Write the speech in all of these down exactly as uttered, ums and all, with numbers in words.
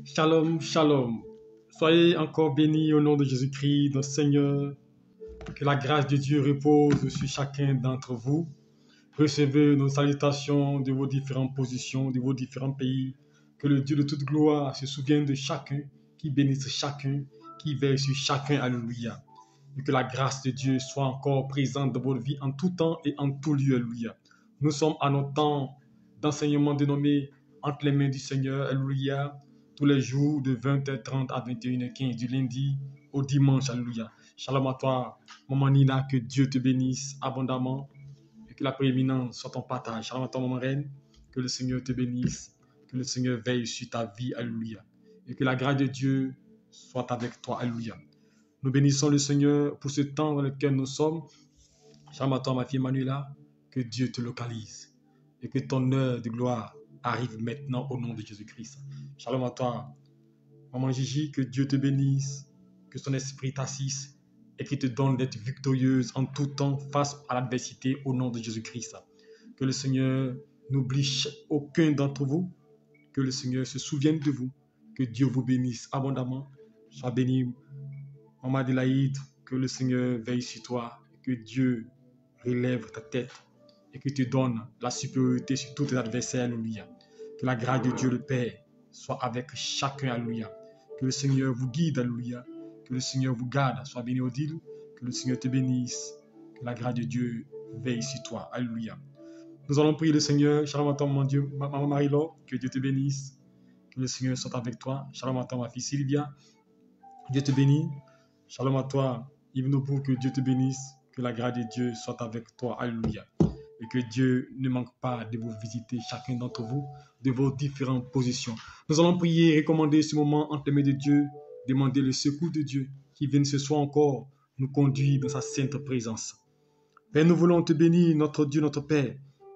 Shalom, shalom. Soyez encore bénis au nom de Jésus-Christ, notre Seigneur. Que la grâce de Dieu repose sur chacun d'entre vous. Recevez nos salutations de vos différentes positions, de vos différents pays. Que le Dieu de toute gloire se souvienne de chacun, qui bénisse chacun, qui veille sur chacun. Alléluia. Et que la grâce de Dieu soit encore présente dans votre vie en tout temps et en tout lieu. Alléluia. Nous sommes à notre temps d'enseignement dénommé Entre les mains du Seigneur. Alléluia. Tous les jours de vingt heures trente à vingt et une heures quinze, du lundi au dimanche. Alléluia. Shalom à toi, maman Nina, que Dieu te bénisse abondamment et que la prééminence soit ton partage. Shalom à toi, maman Reine, que le Seigneur te bénisse, que le Seigneur veille sur ta vie. Alléluia. Et que la grâce de Dieu soit avec toi. Alléluia. Nous bénissons le Seigneur pour ce temps dans lequel nous sommes. Shalom à toi, ma fille Manuela, que Dieu te localise et que ton heure de gloire arrive maintenant au nom de Jésus-Christ. Shalom à toi, maman Gigi, que Dieu te bénisse, que son esprit t'assiste et qu'il te donne d'être victorieuse en tout temps face à l'adversité au nom de Jésus-Christ. Que le Seigneur n'oublie aucun d'entre vous, que le Seigneur se souvienne de vous, que Dieu vous bénisse abondamment. Sois béni, maman Adélaïde, que le Seigneur veille sur toi, que Dieu relève ta tête et qu'il te donne la supériorité sur tous tes adversaires. Alléluia. Que la grâce de Dieu le Père soit avec chacun. Alléluia. Que le Seigneur vous guide. Alléluia. Que le Seigneur vous garde. Sois béni Odile. Que le Seigneur te bénisse. Que la grâce de Dieu veille sur toi. Alléluia. Nous allons prier le Seigneur. Shalom à toi, mon Dieu, maman Marie-Laure. Que Dieu te bénisse. Que le Seigneur soit avec toi. Shalom à toi, ma fille Sylvia. Dieu te bénisse. Shalom à toi, Yves Nobu. Que Dieu te bénisse. Que la grâce de Dieu soit avec toi. Alléluia. Et que Dieu ne manque pas de vous visiter, chacun d'entre vous, de vos différentes positions. Nous allons prier et recommander ce moment entre les mains de Dieu, demander le secours de Dieu qui vienne ce soir encore nous conduire dans sa sainte présence. Père, nous voulons te bénir, notre Dieu, notre Père,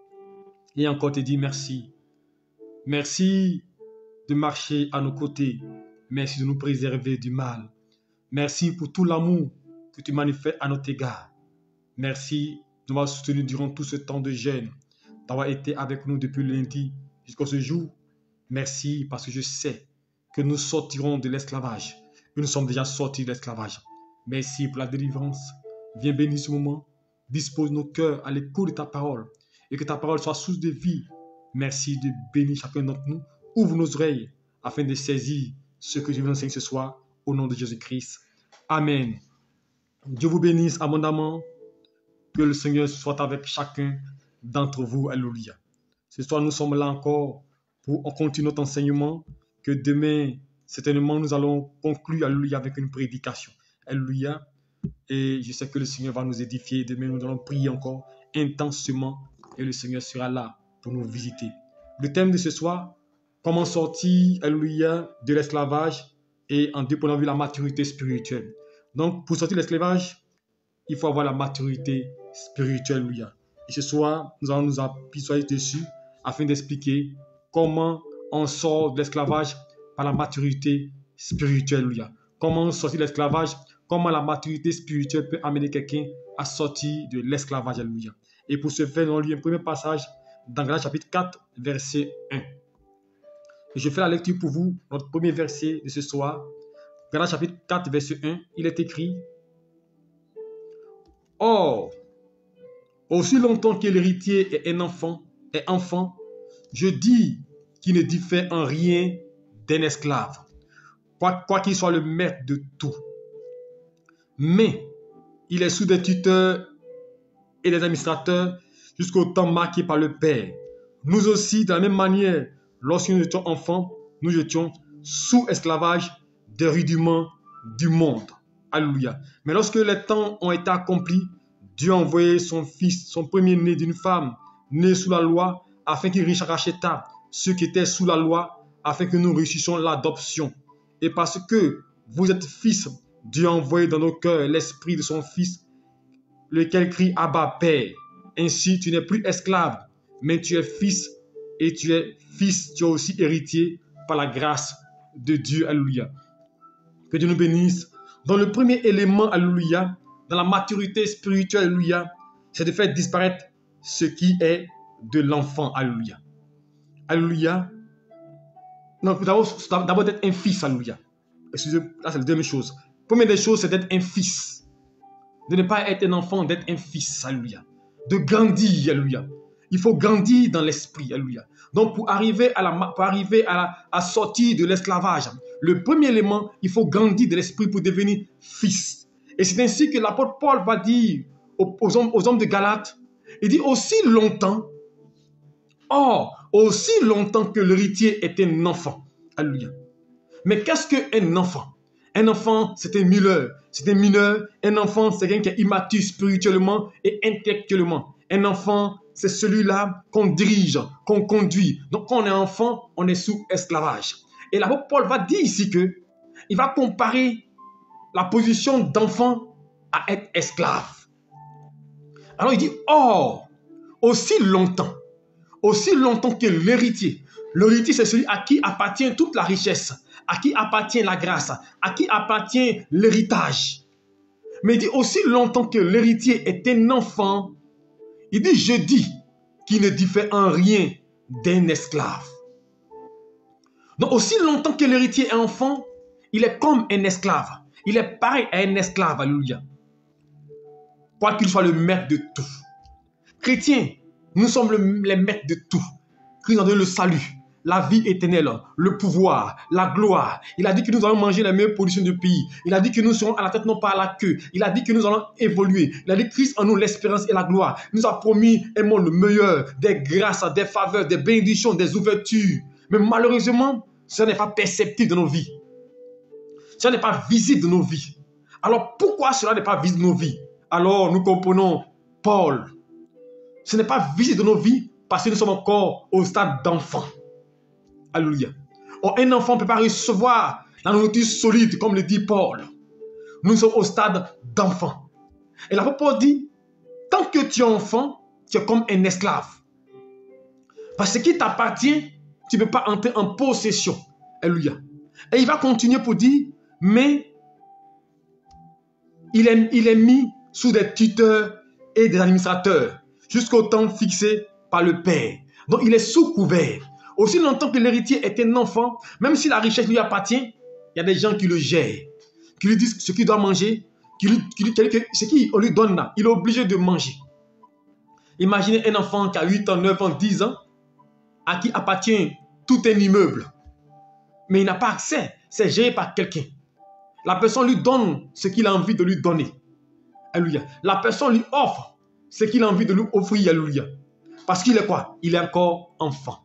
et encore te dire merci. Merci de marcher à nos côtés. Merci de nous préserver du mal. Merci pour tout l'amour que tu manifestes à notre égard. Merci de nous avoir soutenus durant tout ce temps de jeûne, d'avoir été avec nous depuis le lundi jusqu'à ce jour. Merci parce que je sais que nous sortirons de l'esclavage. Nous sommes déjà sortis de l'esclavage. Merci pour la délivrance. Viens bénir ce moment. Dispose nos cœurs à l'écoute de ta parole et que ta parole soit source de vie. Merci de bénir chacun d'entre nous. Ouvre nos oreilles afin de saisir ce que je vous enseigne ce soir au nom de Jésus-Christ. Amen. Dieu vous bénisse abondamment. Que le Seigneur soit avec chacun d'entre vous. Alléluia. Ce soir, nous sommes là encore pour continuer notre enseignement. Que demain, certainement, nous allons conclure, alléluia, avec une prédication. Alléluia. Et je sais que le Seigneur va nous édifier. Demain, nous allons prier encore intensément. Et le Seigneur sera là pour nous visiter. Le thème de ce soir, comment sortir, alléluia, de l'esclavage et en dépendant de la maturité spirituelle. Donc, pour sortir de l'esclavage, il faut avoir la maturité spirituelle. Alléluia. Et ce soir, nous allons nous appuyer dessus afin d'expliquer comment on sort de l'esclavage par la maturité spirituelle. Alléluia. Comment sortir de l'esclavage, comment la maturité spirituelle peut amener quelqu'un à sortir de l'esclavage. Alléluia. Et pour ce faire, nous allons lire un premier passage dans Galates chapitre quatre, verset un. Et je fais la lecture pour vous, notre premier verset de ce soir. Galates chapitre quatre, verset un, il est écrit: Or, aussi longtemps que l'héritier est un enfant, est enfant, je dis qu'il ne diffère en rien d'un esclave, quoi, quoi qu'il soit le maître de tout. Mais il est sous des tuteurs et des administrateurs jusqu'au temps marqué par le Père. Nous aussi, de la même manière, lorsque nous étions enfants, nous étions sous esclavage des rudiments du monde. Alléluia. Mais lorsque les temps ont été accomplis, Dieu a envoyé son fils, son premier-né d'une femme, né sous la loi, afin qu'il racheta ceux qui étaient sous la loi, afin que nous réussissions l'adoption. Et parce que vous êtes fils, Dieu a envoyé dans nos cœurs l'esprit de son fils, lequel crie Abba, Père. Ainsi, tu n'es plus esclave, mais tu es fils, et tu es fils, tu es aussi héritier par la grâce de Dieu. Alléluia. Que Dieu nous bénisse. Dans le premier élément, alléluia, dans la maturité spirituelle, alléluia, c'est de faire disparaître ce qui est de l'enfant. Alléluia. Alléluia. Non, d'abord d'être un fils, alléluia. Excusez, là c'est la deuxième chose. Première des choses, c'est d'être un fils. De ne pas être un enfant, d'être un fils, alléluia. De grandir, alléluia. Il faut grandir dans l'esprit, alléluia. Donc pour arriver à, la, pour arriver à, la, à sortir de l'esclavage, le premier élément, il faut grandir de l'esprit pour devenir fils. Et c'est ainsi que l'apôtre Paul va dire aux, aux, hommes, aux hommes de Galates, il dit aussi longtemps, or, aussi longtemps que l'héritier est un enfant. Alléluia. Mais qu'est-ce qu'un enfant? Un enfant, c'est un mineur. C'est un mineur. Un enfant, c'est quelqu'un qui est immature spirituellement et intellectuellement. Un enfant, c'est celui-là qu'on dirige, qu'on conduit. Donc, quand on est enfant, on est sous esclavage. Et l'apôtre Paul va dire ici que il va comparer la position d'enfant à être esclave. Alors, il dit, or, aussi longtemps, aussi longtemps que l'héritier. L'héritier, c'est celui à qui appartient toute la richesse, à qui appartient la grâce, à qui appartient l'héritage. Mais il dit aussi longtemps que l'héritier est un enfant, il dit, je dis, qu'il ne diffère en rien d'un esclave. Donc aussi longtemps que l'héritier est enfant, il est comme un esclave. Il est pareil à un esclave, alléluia. Quoi qu'il soit le maître de tout. Chrétiens, nous sommes le, les maîtres de tout. Christ nous a donné le salut, la vie éternelle, le pouvoir, la gloire. Il a dit que nous allons manger les meilleures productions du pays. Il a dit que nous serons à la tête, non pas à la queue. Il a dit que nous allons évoluer. Il a dit Christ en nous l'espérance et la gloire. Il nous a promis un monde meilleur, des grâces, des faveurs, des bénédictions, des ouvertures. Mais malheureusement, ce n'est pas perceptible dans nos vies. Ce n'est pas visible dans nos vies. Alors pourquoi cela n'est pas visible dans nos vies? Alors nous comprenons Paul. Ce n'est pas visible dans nos vies parce que nous sommes encore au stade d'enfant. Alléluia. Or, un enfant ne peut pas recevoir la nourriture solide, comme le dit Paul. Nous sommes au stade d'enfant. Et l'apôtre Paul dit, tant que tu es enfant, tu es comme un esclave. Parce que ce qui t'appartient, tu ne peux pas entrer en possession. Alléluia. Et il va continuer pour dire, mais il est, il est mis sous des tuteurs et des administrateurs jusqu'au temps fixé par le Père. Donc il est sous couvert. Aussi longtemps que l'héritier est un enfant, même si la richesse lui appartient, il y a des gens qui le gèrent, qui lui disent ce qu'il doit manger, qui lui, qui lui, ce qu'on lui donne là, il est obligé de manger. Imaginez un enfant qui a huit ans, neuf ans, dix ans, à qui appartient tout un immeuble. Mais il n'a pas accès, c'est géré par quelqu'un. La personne lui donne ce qu'il a envie de lui donner. Alléluia. La personne lui offre ce qu'il a envie de lui offrir. Alléluia. Parce qu'il est quoi? Il est encore enfant.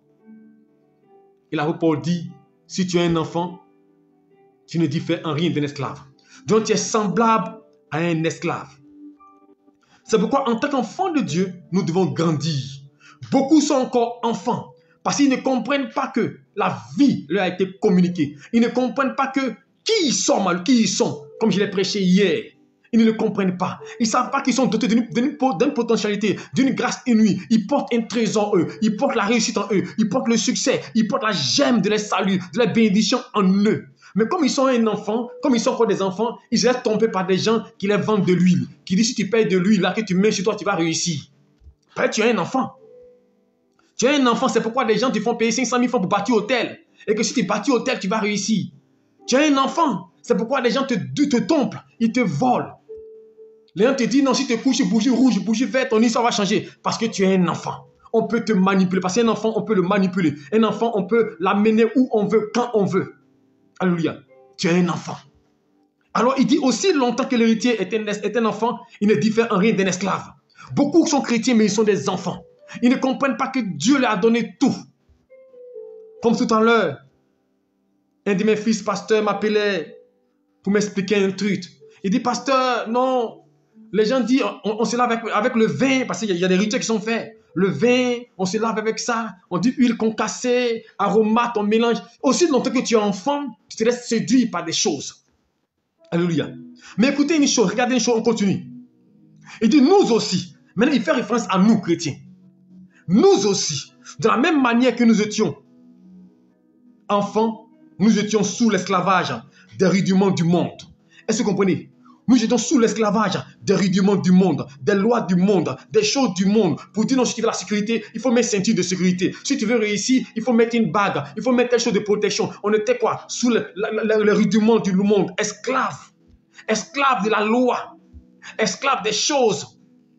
Et l'apôtre Paul dit, si tu es un enfant, tu ne diffères en rien d'un esclave. Donc tu es semblable à un esclave. C'est pourquoi en tant qu'enfant de Dieu, nous devons grandir. Beaucoup sont encore enfants parce qu'ils ne comprennent pas que la vie leur a été communiquée. Ils ne comprennent pas que qui ils sont, qui ils sont, comme je l'ai prêché hier. Ils ne le comprennent pas. Ils ne savent pas qu'ils sont dotés d'une potentialité, d'une grâce inouïe. Ils portent un trésor en eux. Ils portent la réussite en eux. Ils portent le succès. Ils portent la gemme de la salut, de la bénédiction en eux. Mais comme ils sont un enfant, comme ils sont encore des enfants, ils se laissent tomber par des gens qui les vendent de l'huile. Qui disent si tu payes de l'huile, là que tu mets sur toi, tu vas réussir. Après, tu es un enfant. Tu es un enfant, c'est pourquoi des gens te font payer cinq cent mille francs pour bâtir hôtel. Et que si tu bâtis hôtel, tu vas réussir. Tu es un enfant. C'est pourquoi les gens te, te trompent. Ils te volent. Les gens te disent, non, si tu couches bougie rouge, bougie verte, ton histoire va changer. Parce que tu es un enfant. On peut te manipuler. Parce qu'un enfant, on peut le manipuler. Un enfant, on peut l'amener où on veut, quand on veut. Alléluia. Tu es un enfant. Alors, il dit aussi longtemps que l'héritier est un, est un enfant, il ne diffère en rien d'un esclave. Beaucoup sont chrétiens, mais ils sont des enfants. Ils ne comprennent pas que Dieu leur a donné tout. Comme tout à l'heure, un de mes fils pasteurs m'appelait pour m'expliquer un truc. Il dit, pasteur, non, les gens disent, on, on se lave avec, avec le vin, parce qu'il y, y a des rituels qui sont faits. Le vin, on se lave avec ça. On dit huile concassée, aromate, on mélange. Aussi longtemps que tu es enfant, tu te laisses séduire par des choses. Alléluia. Mais écoutez une chose, regardez une chose, on continue. Il dit, nous aussi. Maintenant, il fait référence à nous, chrétiens. Nous aussi, de la même manière que nous étions enfants, nous étions sous l'esclavage des rudiments du monde. Est-ce que vous comprenez? Nous étions sous l'esclavage des rudiments du monde, des lois du monde, des choses du monde. Pour dire non, si tu veux la sécurité, il faut mettre ceinture de sécurité. Si tu veux réussir, il faut mettre une bague, il faut mettre telle chose de protection. On était quoi? Sous le, le, le, le rudiment du monde, esclaves. Esclaves de la loi, esclaves des choses.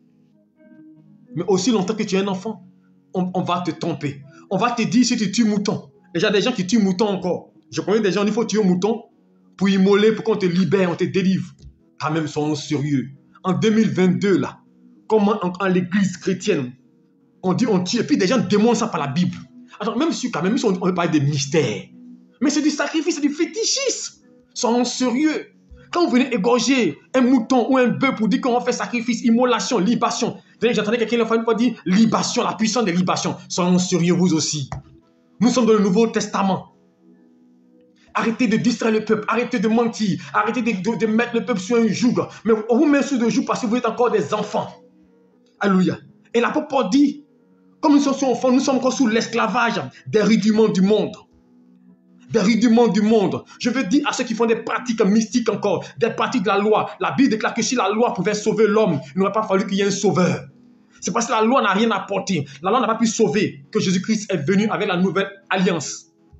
Mais aussi longtemps que tu es un enfant, on, on va te tromper. On va te dire si tu tues mouton. Déjà, des gens qui tuent mouton encore. Je connais des gens, il faut tuer un mouton pour immoler, pour qu'on te libère, on te délivre. Quand même, soyons sérieux. En deux mille vingt-deux, là, comment en, en l'église chrétienne, on dit on tue, et puis des gens démontrent ça par la Bible. Alors, même si, quand même, si on, on veut parler des mystères, mais c'est du sacrifice, c'est du fétichisme. Soyons sérieux. Quand vous venez égorger un mouton ou un bœuf pour dire qu'on va faire sacrifice, immolation, libation, j'entendais quelqu'un une fois dire libation, la puissance des libations. Soyons sérieux, vous aussi. Nous sommes dans le Nouveau Testament. Arrêtez de distraire le peuple, arrêtez de mentir, arrêtez de, de, de mettre le peuple sur un joug. Mais on vous met sur le joug parce que vous êtes encore des enfants. Alléluia. Et l'apôtre Paul dit, comme nous sommes enfants, nous sommes encore sous l'esclavage des rudiments du monde. Des rudiments du monde. Je veux dire à ceux qui font des pratiques mystiques encore, des pratiques de la loi. La Bible déclare que si la loi pouvait sauver l'homme, il n'aurait pas fallu qu'il y ait un sauveur. C'est parce que la loi n'a rien apporté. La loi n'a pas pu sauver que Jésus-Christ est venu avec la nouvelle alliance.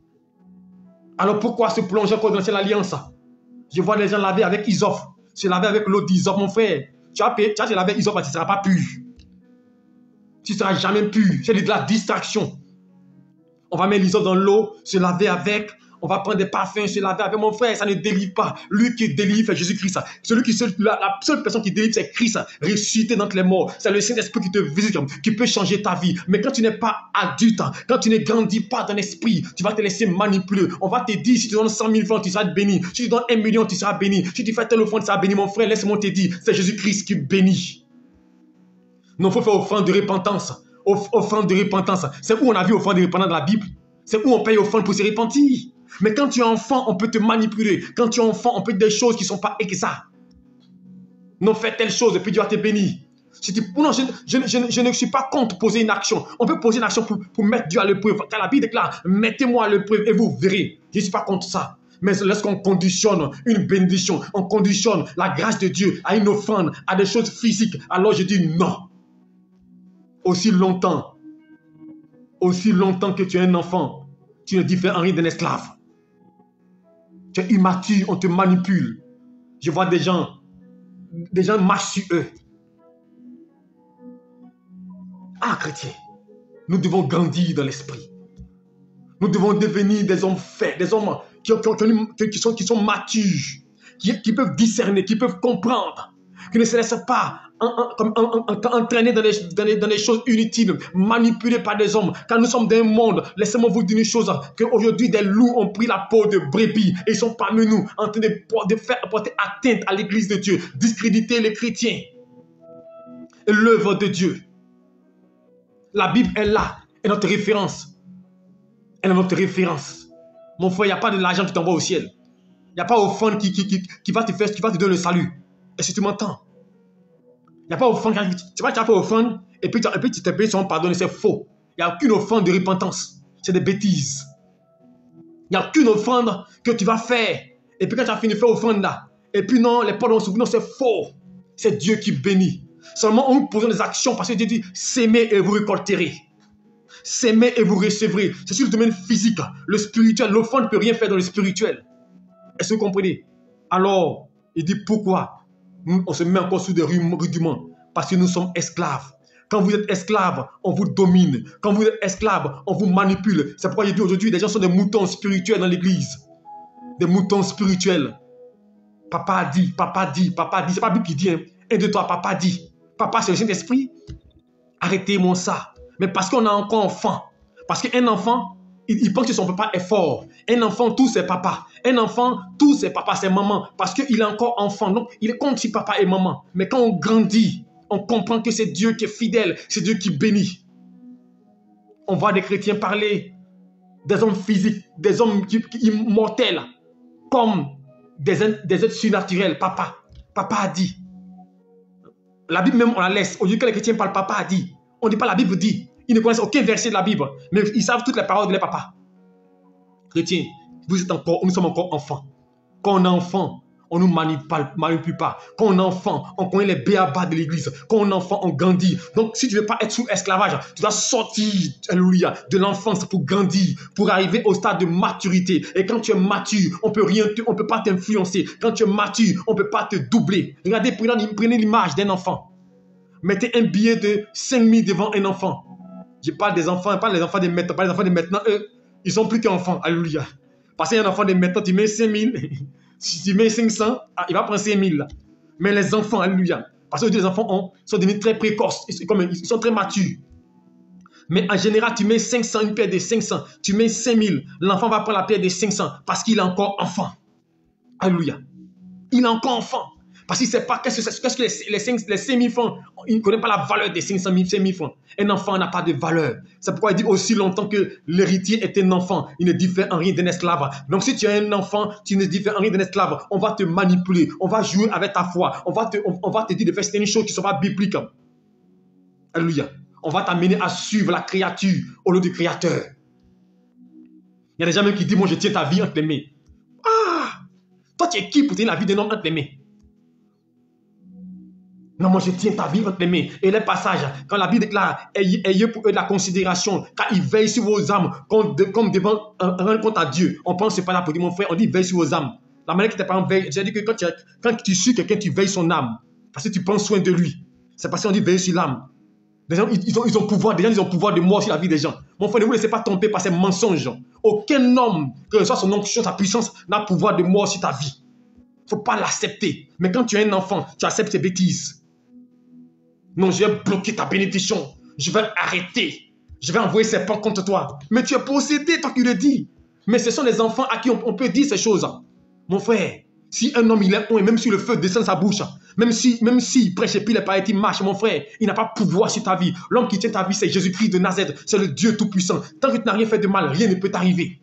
Alors pourquoi se plonger encore dans l'ancienne alliance? Je vois les gens laver avec Hysope. Se laver avec l'eau d'Hysope, mon frère. Tu as payé, tu as lavé avec Hysope, tu ne seras pas pur. Tu ne seras jamais pur. C'est de la distraction. On va mettre l'Hysope dans l'eau, se laver avec. On va prendre des parfums, se laver avec. Mon frère, ça ne délivre pas. Lui qui délivre, c'est Jésus-Christ. Celui qui, la, la seule personne qui délivre, c'est Christ, ressuscité d'entre les morts. C'est le Saint-Esprit qui te visite, qui peut changer ta vie. Mais quand tu n'es pas adulte, quand tu ne grandis pas dans l'esprit, tu vas te laisser manipuler. On va te dire, si tu donnes cent mille francs, tu seras béni. Si tu donnes un million, tu seras béni. Si tu fais telle offrande, tu seras béni. Mon frère, laisse-moi te dire, c'est Jésus-Christ qui bénit. Non, il faut faire offrande de repentance. Offrande de repentance. C'est où on a vu offrande de repentance dans la Bible. C'est où on paye offrande pour se repentir. Mais quand tu es enfant, on peut te manipuler. Quand tu es enfant, on peut dire des choses qui ne sont pas exactes. Non, fais telle chose et puis Dieu va te bénir. Si tu, non, je, je, je, je ne suis pas contre poser une action. On peut poser une action pour, pour mettre Dieu à l'épreuve. Car la Bible déclare, mettez-moi à l'épreuve et vous verrez. Je ne suis pas contre ça. Mais lorsqu'on conditionne une bénédiction, on conditionne la grâce de Dieu à une offrande, à des choses physiques, alors je dis non. Aussi longtemps, aussi longtemps que tu es un enfant, tu ne diffères en rien d'un esclave. Tu es immature, on te manipule. Je vois des gens, des gens marchent sur eux. Ah, chrétien, nous devons grandir dans l'esprit. Nous devons devenir des hommes faits, des hommes qui, qui, qui, sont, qui sont matures, qui, qui peuvent discerner, qui peuvent comprendre, qui ne se laissent pas en, en, en, en, entraîner dans les, dans, les, dans les choses inutiles, manipulés par des hommes. Car nous sommes dans un monde, laissez-moi vous dire une chose, qu'aujourd'hui des loups ont pris la peau de brebis et ils sont parmi nous en train de, de faire porter atteinte à l'église de Dieu, discréditer les chrétiens et l'œuvre de Dieu. La Bible est là, est notre référence. Elle est notre référence. Mon frère, il n'y a pas de l'argent qui t'envoie au ciel. Il n'y a pas offrande qui, qui, qui, qui, va te faire, qui va te donner le salut. Est-ce que tu m'entends? Il n'y a pas offrande. Tu vois, tu as fait offrande et puis, et puis tu t'es payé son pardon. C'est faux. Il n'y a aucune offrande de repentance. C'est des bêtises. Il n'y a aucune offrande que tu vas faire. Et puis quand tu as fini de faire offrande là, et puis non, les portes vont s'ouvrir. Non, c'est faux. C'est Dieu qui bénit. Seulement, on nous pose des actions parce que Dieu dit, s'aimer et vous récolterez. S'aimer et vous recevrez. C'est sur le domaine physique. Le spirituel, l'offrande ne peut rien faire dans le spirituel. Est-ce que vous comprenez? Alors, il dit pourquoi nous, on se met encore sous des rudiments? Parce que nous sommes esclaves. Quand vous êtes esclave, on vous domine. Quand vous êtes esclave, on vous manipule. C'est pourquoi il dit aujourd'hui, les gens sont des moutons spirituels dans l'église. Des moutons spirituels. Papa a dit, papa a dit, papa a dit. C'est pas la Bible qui dit, hein. Un de toi, papa dit. Papa, c'est le Saint-Esprit. Arrêtez-moi ça. Mais parce qu'on a encore enfant. Parce qu'un enfant, il, il pense que son papa est fort. Un enfant, tous ses papas. Un enfant, tous ses papas, ses mamans. Parce qu'il est encore enfant. Donc, il est comme si papa et maman. Mais quand on grandit, on comprend que c'est Dieu qui est fidèle. C'est Dieu qui bénit. On voit des chrétiens parler des hommes physiques, des hommes qui, qui, immortels, comme des, des êtres surnaturels. Papa, papa a dit. La Bible même, on la laisse. Au lieu que les chrétiens parlent, papa a dit. On ne dit pas la Bible dit. Ils ne connaissent aucun verset de la Bible. Mais ils savent toutes les paroles de leur papa. Chrétiens, vous êtes encore, nous sommes encore enfants. Quand on est enfant, On ne nous manipule, manipule pas. Quand on est enfant, on connaît les béabas de l'église. Quand on est enfant, on grandit. Donc, si tu ne veux pas être sous esclavage, tu dois sortir, alléluia, de l'enfance pour grandir, pour arriver au stade de maturité. Et quand tu es mature, on peut rien, on peut pas t'influencer. Quand tu es mature, on ne peut pas te doubler. Regardez, prenez l'image d'un enfant. Mettez un billet de cinq mille devant un enfant. Je parle des enfants, je parle des enfants de maintenant. Pas des enfants de maintenant, eux, ils sont plus qu'enfants. Alléluia. Parce qu'il y a un enfant de maintenant, tu mets cinq mille. Si tu mets cinq cents, il va prendre cinq mille. Mais les enfants, alléluia. Parce que les enfants ont, sont devenus très précoces. Ils, comme, ils sont très matures. Mais en général, tu mets cinq cents, une paire de cinq cents. Tu mets cinq mille. L'enfant va prendre la paire de cinq cents parce qu'il est encore enfant. Alléluia. Il est encore enfant. Parce qu'il ne sait pas qu'est-ce que, qu'est-ce que les, les, cinq, les cinq mille francs. Il ne connaît pas la valeur des cinq cent mille, cinq mille francs. Un enfant n'a pas de valeur. C'est pourquoi il dit aussi longtemps que l'héritier est un enfant. Il ne diffère en rien d'un esclave. Donc si tu es un enfant, tu ne diffères en rien d'un esclave. On va te manipuler. On va jouer avec ta foi. On va te, on, on va te dire de faire certaines choses qui ne sont pas bibliques. Alléluia. On va t'amener à suivre la créature au lieu du créateur. Il y a des gens même qui disent, moi je tiens ta vie entre les mains. Ah! Toi tu es qui pour tenir la vie d'un homme entre les mains? Non, moi je tiens ta vie entre les mains. Et les passages, quand la Bible déclare, ayez, ayez pour eux de la considération, car ils veillent sur vos âmes, comme, de, comme devant un, un compte à Dieu. On pense pas là pour dire, mon frère, on dit veille sur vos âmes. La manière que tes parents veillent, j'ai dit que quand tu, quand tu suis quelqu'un, tu veilles son âme. Parce que tu prends soin de lui. C'est parce qu'on dit veille sur l'âme. Les gens, ils, ils, ont, ils ont pouvoir, des gens, ils ont pouvoir de mort sur la vie des gens. Mon frère, ne vous laissez pas tromper par ces mensonges. Aucun homme, que ce soit son onction, sa puissance, n'a pouvoir de mort sur ta vie. Il ne faut pas l'accepter. Mais quand tu es un enfant, tu acceptes ces bêtises. Non, je vais bloquer ta bénédiction. Je vais arrêter. Je vais envoyer ces serpents contre toi. Mais tu es possédé tant qu'il le dit. Mais ce sont les enfants à qui on, on peut dire ces choses. Mon frère, si un homme il est on et même si le feu descend de sa bouche, même si même s'il prêche et puis les paillettes il marche, mon frère, il n'a pas pouvoir sur ta vie. L'homme qui tient ta vie, c'est Jésus-Christ de Nazareth. C'est le Dieu Tout-Puissant. Tant que tu n'as rien fait de mal, rien ne peut t'arriver.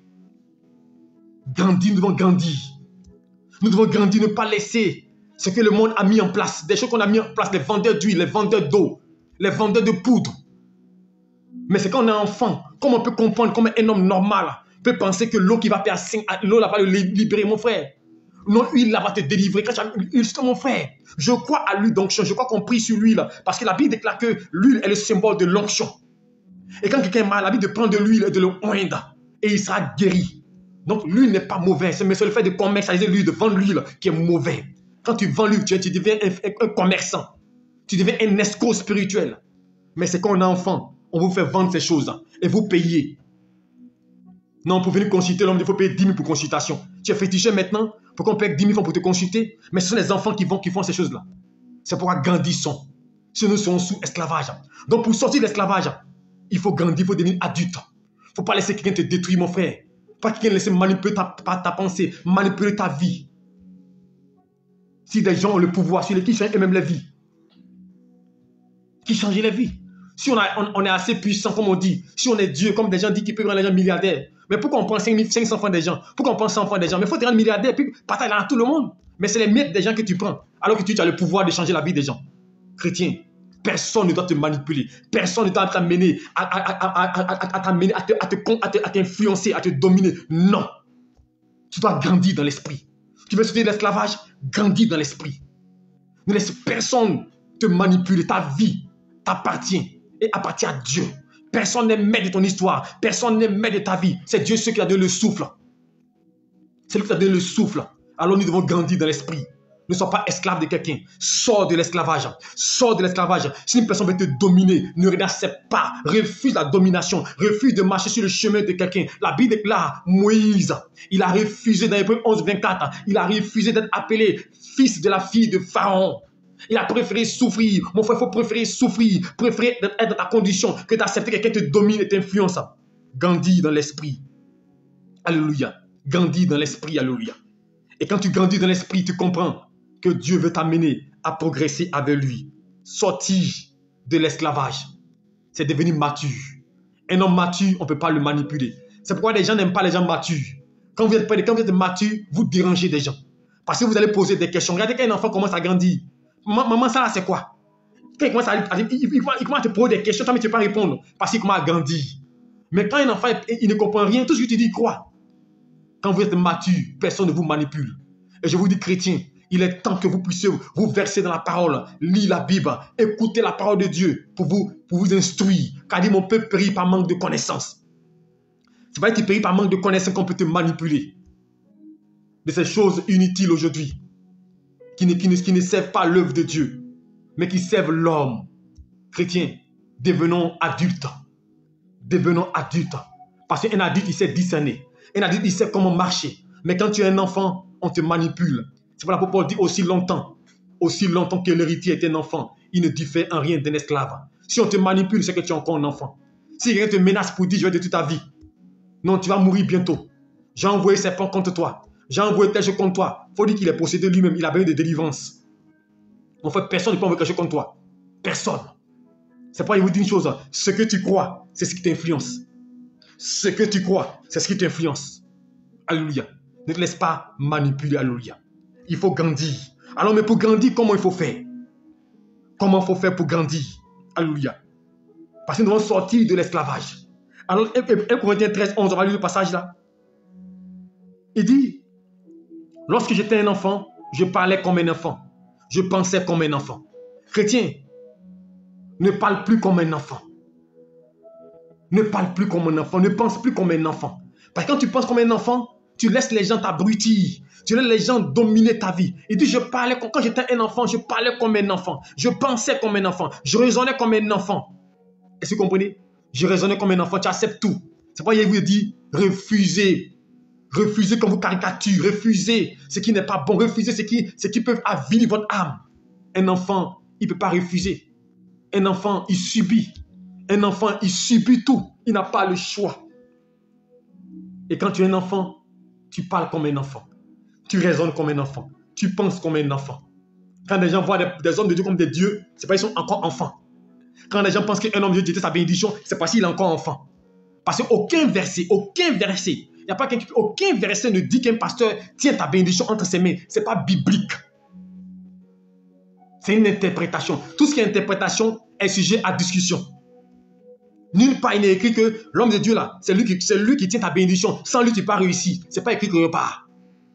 Gandhi, nous devons grandir. Nous devons grandir, ne pas laisser ce que le monde a mis en place, des choses qu'on a mis en place, les vendeurs d'huile, les vendeurs d'eau, les vendeurs de poudre. Mais c'est quand on est enfant, comment on peut comprendre, comment un homme normal peut penser que l'eau qui va faire cinq, l'eau là va le libérer, mon frère. Non, l'huile là va te délivrer. Quand tu as l'huile, c'est mon frère. Je crois à l'huile d'onction, je crois qu'on prie sur l'huile, parce que la Bible déclare que l'huile est le symbole de l'onction. Et quand quelqu'un est malade, la Bible de prendre de l'huile et de le oindre, et il sera guéri. Donc l'huile n'est pas mauvaise, mais c'est le fait de commercialiser l'huile, de vendre l'huile qui est mauvais. Quand tu vends l'huile, tu, tu deviens un, un commerçant. Tu deviens un escroc spirituel. Mais c'est quand on est enfant, on vous fait vendre ces choses et vous payez. Non, pour venir consulter l'homme, il faut payer dix mille pour consultation. Tu es fétiché maintenant, pour qu'on paye dix mille francs pour te consulter. Mais ce sont les enfants qui, vont, qui font ces choses-là. C'est pourquoi grandissons. Si nous sommes sous esclavage. Donc pour sortir de l'esclavage, il faut grandir, il faut devenir adulte. Il ne faut pas laisser quelqu'un te détruire, mon frère. Pas quelqu'un laisser manipuler ta, ta pensée, manipuler ta vie. Si des gens ont le pouvoir sur les qui changent eux-mêmes la vie. Qui changent les vies. Si on, a, on, on est assez puissant, comme on dit, si on est Dieu, comme des gens disent qu'ils peuvent rendre les gens milliardaires, mais pourquoi on prend cinq cents francs des gens? Pourquoi on prend cent francs des gens? Mais il faut te rendre milliardaire et puis partager à tout le monde. Mais c'est les miettes des gens que tu prends, alors que tu, tu as le pouvoir de changer la vie des gens. Chrétien, personne ne doit te manipuler. Personne ne doit t'amener à, à, à, à, à, à t'amener, à te, à te, à t'influencer, à te dominer. Non. Tu dois grandir dans l'esprit. Tu veux sortir de l'esclavage? Grandis dans l'esprit. Ne laisse personne te manipuler. Ta vie t'appartient et appartient à Dieu. Personne n'est maître de ton histoire. Personne n'est maître de ta vie. C'est Dieu seul qui t'a donné le souffle. C'est lui qui t'a donné le souffle. Alors nous devons grandir dans l'esprit. Ne sois pas esclave de quelqu'un. Sors de l'esclavage. Sors de l'esclavage. Si une personne veut te dominer, ne l'accepte pas. Refuse la domination. Refuse de marcher sur le chemin de quelqu'un. La Bible déclare Moïse. Il a refusé dans Hébreux onze, vingt-quatre. Il a refusé d'être appelé fils de la fille de Pharaon. Il a préféré souffrir. Mon frère, il faut préférer souffrir. Préférer être dans ta condition que d'accepter que quelqu'un te domine et t'influence. Grandis dans l'esprit. Alléluia. Grandis dans l'esprit. Alléluia. Et quand tu grandis dans l'esprit, tu comprends que Dieu veut t'amener à progresser avec lui. Sortir de l'esclavage. C'est devenir mature. Un homme mature, on ne peut pas le manipuler. C'est pourquoi les gens n'aiment pas les gens matures. Quand vous êtes, quand vous êtes mature, vous dérangez des gens. Parce que vous allez poser des questions. Regardez quand un enfant commence à grandir. Maman, ça là, c'est quoi? Quand il commence à, il, il, il, il commence à te poser des questions, toi, mais tu ne peux pas répondre. Parce qu'il commence à grandir. Mais quand un enfant, il, il ne comprend rien, tout ce que tu dis, il croit. Quand vous êtes mature, personne ne vous manipule. Et je vous dis, chrétien, Il est temps que vous puissiez vous verser dans la parole, lire la Bible, écouter la parole de Dieu pour vous, pour vous instruire. Car dit, mon peuple périt par manque de connaissances. C'est pas que tu péris par manque de connaissances qu'on peut te manipuler. De ces choses inutiles aujourd'hui, qui ne, qui, ne, qui ne servent pas l'œuvre de Dieu, mais qui servent l'homme. Chrétiens, devenons adultes. Devenons adultes. Parce qu'un adulte, il sait discerner. Un adulte, il sait comment marcher. Mais quand tu es un enfant, on te manipule. C'est pour la Paul dit aussi longtemps, aussi longtemps que l'héritier est un enfant, il ne diffère en rien d'un esclave. Si on te manipule, c'est que tu es encore un enfant. Si quelqu'un te menace pour dire je vais détruire ta vie, non, tu vas mourir bientôt. J'ai envoyé serpent contre toi. J'ai envoyé tel chose contre toi. Il faut dire qu'il est possédé lui-même. Il a besoin de délivrance. En fait, personne ne peut envoyer quelque chose contre toi. Personne. C'est pourquoi il vous dit une chose. Ce que tu crois, c'est ce qui t'influence. Ce que tu crois, c'est ce qui t'influence. Alléluia. Ne te laisse pas manipuler. Alléluia. Il faut grandir. Alors, mais pour grandir, comment il faut faire? Comment il faut faire pour grandir? Alléluia. Parce que nous devons sortir de l'esclavage. Alors, un Corinthiens treize, onze, on va lire le passage là. Il dit, lorsque j'étais un enfant, je parlais comme un enfant. Je pensais comme un enfant. Chrétien, ne parle plus comme un enfant. Ne parle plus comme un enfant. Ne pense plus comme un enfant. Parce que quand tu penses comme un enfant, tu laisses les gens t'abrutir. Tu laisses les gens dominer ta vie. Il dit, je parlais comme, quand j'étais un enfant, je parlais comme un enfant. Je pensais comme un enfant. Je raisonnais comme un enfant. Est-ce que vous comprenez? Je raisonnais comme un enfant. Tu acceptes tout. C'est pourquoi il vous dit, refusez. Refusez comme vous caricature. Refusez ce qui n'est pas bon. Refusez ce qui, ce qui peut avilir votre âme. Un enfant, il ne peut pas refuser. Un enfant, il subit. Un enfant, il subit tout. Il n'a pas le choix. Et quand tu es un enfant, tu parles comme un enfant. Tu raisonnes comme un enfant. Tu penses comme un enfant. Quand les gens voient des, des hommes de Dieu comme des dieux, c'est parce qu'ils sont encore enfants. Quand les gens pensent qu'un homme de Dieu déteste sa bénédiction, c'est parce qu'il est encore enfant. Parce qu'aucun verset, aucun verset, il n'y a pas qu'un, aucun verset ne dit qu'un pasteur tient ta bénédiction entre ses mains. Ce n'est pas biblique. C'est une interprétation. Tout ce qui est interprétation est sujet à discussion. Nulle part il n'est écrit que l'homme de Dieu là, c'est lui, qui, c'est lui qui tient ta bénédiction. Sans lui, tu n'as pas réussi. Ce n'est pas écrit quelque part.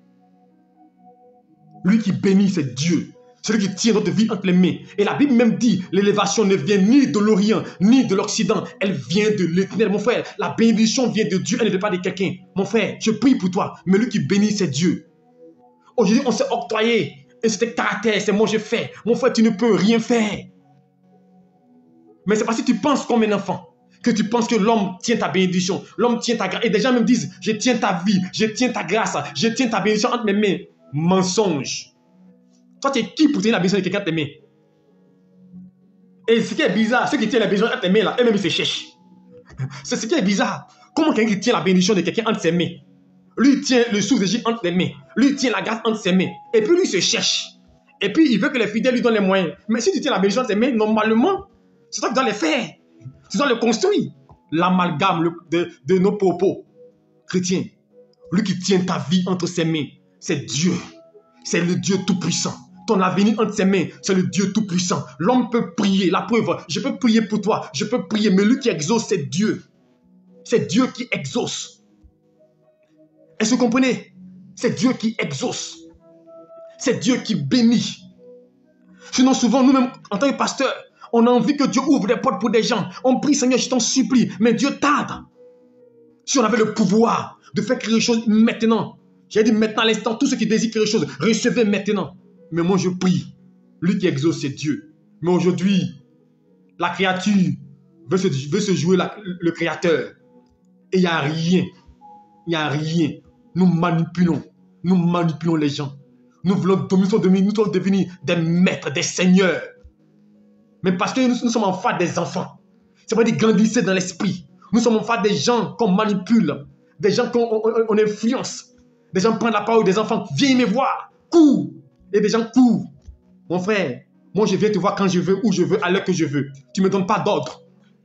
Lui qui bénit, c'est Dieu. Celui qui tient notre vie entre les mains. Et la Bible même dit, l'élévation ne vient ni de l'Orient, ni de l'Occident. Elle vient de l'Éternel. Mon frère, la bénédiction vient de Dieu, elle ne vient pas de quelqu'un. Mon frère, je prie pour toi, mais lui qui bénit, c'est Dieu. Aujourd'hui, on s'est octroyé un certain caractère, c'est moi je fais. Mon frère, tu ne peux rien faire. Mais c'est parce que tu penses comme un enfant, que tu penses que l'homme tient ta bénédiction, l'homme tient ta grâce. Et des gens me disent, je tiens ta vie, je tiens ta grâce, je tiens ta bénédiction entre mes mains. Mensonge. Toi, tu es qui pour tenir la bénédiction de quelqu'un entre tes mains? Et ce qui est bizarre, ceux qui tiennent la bénédiction entre tes mains, là, eux-mêmes, ils se cherchent. C'est ce qui est bizarre. Comment quelqu'un qui tient la bénédiction de quelqu'un entre ses mains? Lui, tient le souffle d'Égypte entre les mains. Lui, tient la grâce entre ses mains. Et puis, lui, il se cherche. Et puis, il veut que les fidèles lui donnent les moyens. Mais si tu tiens la bénédiction entre tes mains, normalement, c'est toi qui dois les faire. Tu dois le construire. L'amalgame de, de nos propos chrétiens. Lui qui tient ta vie entre ses mains, c'est Dieu. C'est le Dieu tout-puissant. Ton avenir entre ses mains, c'est le Dieu tout-puissant. L'homme peut prier. La preuve, je peux prier pour toi. Je peux prier, mais lui qui exauce, c'est Dieu. C'est Dieu qui exauce. Est-ce que vous comprenez? C'est Dieu qui exauce. C'est Dieu qui bénit. Sinon, souvent, nous-mêmes, en tant que pasteurs, on a envie que Dieu ouvre des portes pour des gens. On prie, Seigneur, je t'en supplie. Mais Dieu tarde. Si on avait le pouvoir de faire quelque chose maintenant, j'ai dit maintenant à l'instant, tous ceux qui désirent quelque chose, recevez maintenant. Mais moi, je prie. Lui qui exauce, c'est Dieu. Mais aujourd'hui, la créature veut se, veut se jouer la, le créateur. Et il n'y a rien. Il n'y a rien. Nous manipulons. Nous manipulons les gens. Nous voulons dominer, nous voulons devenir des maîtres, des seigneurs. Mais parce que nous, nous sommes en face des enfants. C'est pas de grandir dans l'esprit. Nous sommes en face des gens qu'on manipule. Des gens qu'on on, on, on influence. Des gens prennent la parole des enfants. Viens me voir. Cours. Et des gens courent. Mon frère, moi je viens te voir quand je veux, où je veux, à l'heure que je veux. Tu ne me donnes pas d'ordre.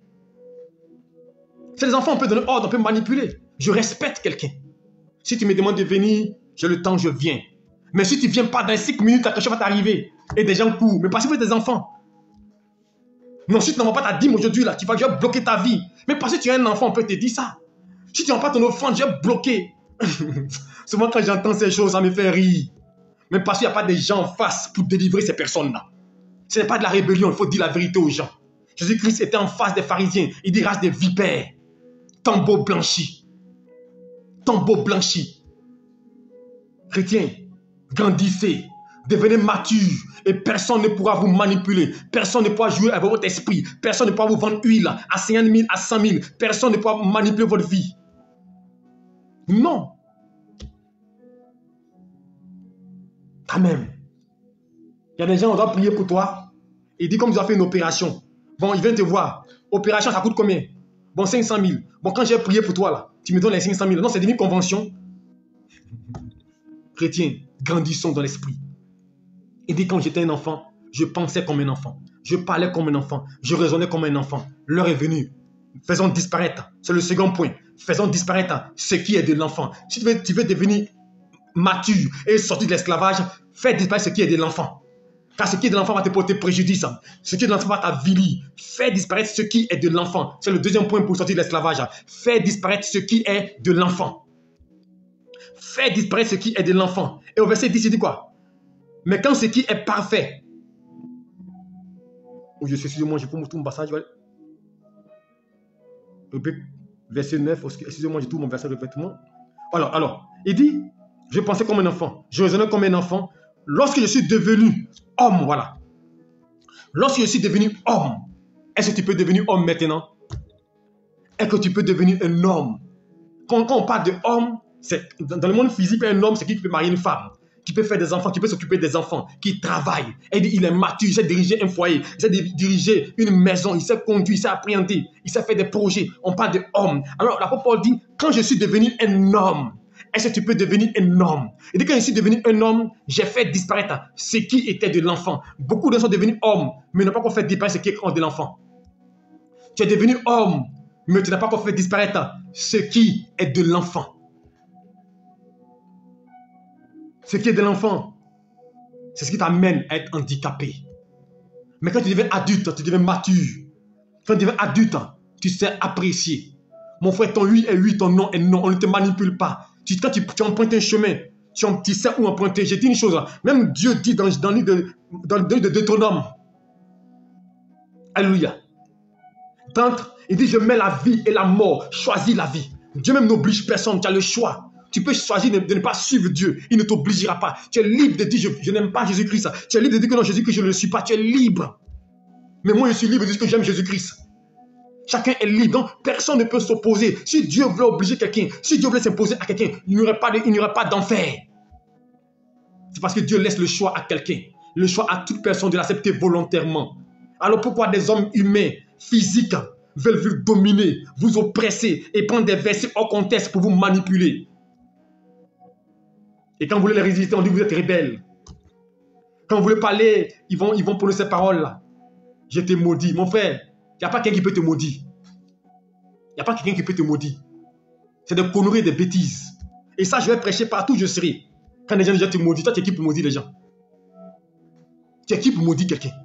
C'est les enfants, on peut donner ordre, on peut manipuler. Je respecte quelqu'un. Si tu me demandes de venir, j'ai le temps, je viens. Mais si tu ne viens pas dans cinq minutes, quelque chose va t'arriver. Et des gens courent. Mais parce que vous êtes des enfants. Non, si tu n'envoies pas ta dîme aujourd'hui, là, tu vas, je vais bloquer ta vie. Mais parce que tu es un enfant, on peut te dire ça. Si tu n'envoies pas ton offrande, je vais bloquer. Souvent, quand j'entends ces choses, ça me fait rire. Même parce qu'il n'y a pas des gens en face pour délivrer ces personnes-là. Ce n'est pas de la rébellion, il faut dire la vérité aux gens. Jésus-Christ était en face des pharisiens. Il dit race des vipères, tombeau blanchi. Tombeau blanchi. Chrétiens, grandissez, devenez matures et personne ne pourra vous manipuler. Personne ne pourra jouer avec votre esprit. Personne ne pourra vous vendre huile à cinquante mille, à cent mille. Personne ne pourra manipuler votre vie. Non. Quand même. Il y a des gens, on doit prier pour toi. Il dit comme tu as fait une opération. Bon, il vient te voir. Opération, ça coûte combien? Bon, cinq cent mille. Bon, quand j'ai prié pour toi, là, tu me donnes les cinq cent mille. Non, c'est devenu convention. Chrétiens, grandissons dans l'esprit. Il dit quand j'étais un enfant, je pensais comme un enfant. Je parlais comme un enfant. Je raisonnais comme un enfant. L'heure est venue. Faisons disparaître. C'est le second point. Faisons disparaître ce qui est de l'enfant. Si tu veux, tu veux devenir mature et sortir de l'esclavage, fais disparaître ce qui est de l'enfant. Car ce qui est de l'enfant va te porter préjudice. Ce qui est de l'enfant va t'avilir. Fais disparaître ce qui est de l'enfant. C'est le deuxième point pour sortir de l'esclavage. Fais disparaître ce qui est de l'enfant. Fais disparaître ce qui est de l'enfant. Et au verset dix, il dit quoi? Mais quand ce qui est parfait. Oh, je suis excusez-moi, je prends tout mon passage. Verset neuf, excusez-moi, j'ai tout mon verset de vêtement. Alors, alors, il dit, je pensais comme un enfant, je raisonnais comme un enfant. Lorsque je suis devenu homme, voilà. Lorsque je suis devenu homme, est-ce que tu peux devenir homme maintenant? Est-ce que tu peux devenir un homme? Quand, quand on parle de homme, c'est, dans le monde physique, un homme, c'est qui peut marier une femme, qui peut faire des enfants, qui peut s'occuper des enfants, qui travaille. Et il est mature, il sait diriger un foyer, il sait diriger une maison, il sait conduire, il sait appréhender, il sait faire des projets. On parle de homme. Alors l'apôtre Paul dit, quand je suis devenu un homme, est-ce que tu peux devenir un homme? Il dit, quand je suis devenu un homme, j'ai fait disparaître ce qui était de l'enfant. Beaucoup de gens sont devenus hommes, mais n'ont pas encore fait disparaître ce qui est de l'enfant. Tu es devenu homme, mais tu n'as pas encore fait disparaître ce qui est de l'enfant. Ce qui est de l'enfant, c'est ce qui t'amène à être handicapé. Mais quand tu deviens adulte, tu deviens mature. Quand tu deviens adulte, tu sais apprécier. Mon frère, ton oui est oui, ton non est non. On ne te manipule pas. Tu, quand tu, tu empruntes un chemin, tu, tu sais où emprunter. J'ai dit une chose, même Dieu dit dans, dans le livre de, dans le livre de Deutéronome. Alléluia. D'entre, il dit, je mets la vie et la mort. Choisis la vie. Dieu même n'oblige personne, tu as le choix. Tu peux choisir de, de ne pas suivre Dieu. Il ne t'obligera pas. Tu es libre de dire, je, je n'aime pas Jésus-Christ. Tu es libre de dire que non, Jésus-Christ, je ne le suis pas. Tu es libre. Mais moi, je suis libre de dire que j'aime Jésus-Christ. Chacun est libre. Donc, personne ne peut s'opposer. Si Dieu voulait obliger quelqu'un, si Dieu voulait s'imposer à quelqu'un, il n'y aurait pas, il n'y aurait pas d'enfer. C'est parce que Dieu laisse le choix à quelqu'un. Le choix à toute personne de l'accepter volontairement. Alors, pourquoi des hommes humains, physiques, veulent vous dominer, vous oppresser et prendre des versets hors contexte pour vous manipuler? Et quand vous voulez les résister, on dit que vous êtes rebelle. Quand vous voulez parler, ils vont, ils vont prononcer ces paroles-là. Je te maudis. Mon frère, il n'y a pas quelqu'un qui peut te maudire. Il n'y a pas quelqu'un qui peut te maudire. C'est des conneries, des bêtises. Et ça, je vais prêcher partout où je serai. Quand les gens déjà te maudissent, toi, tu es qui pour maudire les gens? Tu es qui pour maudire quelqu'un?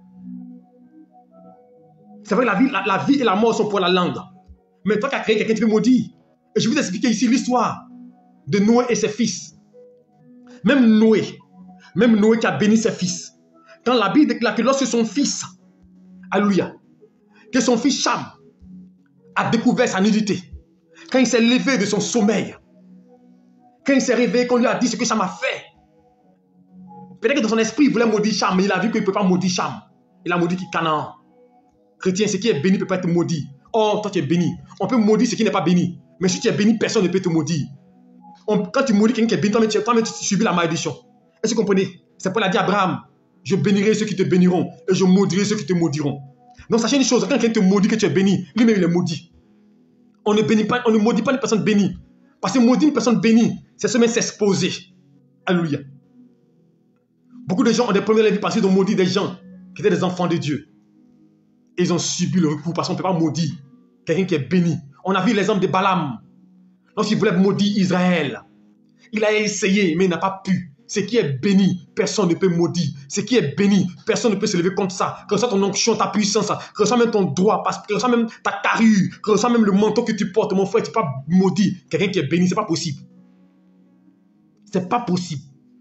C'est vrai, la vie, la, la vie et la mort sont pour la langue. Mais toi qui as créé quelqu'un, tu peux maudire. Et je vais vous expliquer ici l'histoire de Noé et ses fils. Même Noé, même Noé qui a béni ses fils. Quand la Bible déclare que lorsque son fils, alléluia, que son fils Cham a découvert sa nudité, quand il s'est levé de son sommeil, quand il s'est réveillé, qu'on lui a dit ce que Cham a fait, peut-être que dans son esprit, il voulait maudire Cham, mais il a vu qu'il ne peut pas maudire Cham. Il a maudit Canaan. Chrétien, ce qui est béni ne peut pas être maudit. Oh, toi tu es béni. On peut maudire ce qui n'est pas béni. Mais si tu es béni, personne ne peut te maudire. On, quand tu maudis quelqu'un qui est béni, toi-même tu, toi tu subis la malédiction. Est-ce que vous comprenez? C'est pour la dit Abraham, je bénirai ceux qui te béniront et je maudirai ceux qui te maudiront. Donc sachez une chose, quand quelqu'un te maudit que tu es béni, lui-même il est maudit. On ne, bénit pas, on ne maudit pas une personne bénie. Parce que maudire une personne bénie, c'est seulement s'exposer. Alléluia. Beaucoup de gens ont des premières vies parce qu'ils ont maudit des gens qui étaient des enfants de Dieu. Et ils ont subi le recours parce qu'on ne peut pas maudire quelqu'un qui est béni. On a vu l'exemple de Balaam. Lorsqu'il voulait maudire Israël, il a essayé, mais il n'a pas pu. Ce qui est béni, personne ne peut maudire. Ce qui est béni, personne ne peut se lever contre ça. Que reçoit ton onction, ta puissance, que reçoit même ton droit, que reçoit même ta carrure, que reçoit même le manteau que tu portes. Mon frère, tu ne peux pas maudire quelqu'un qui est béni. Ce n'est pas possible. Ce n'est pas possible.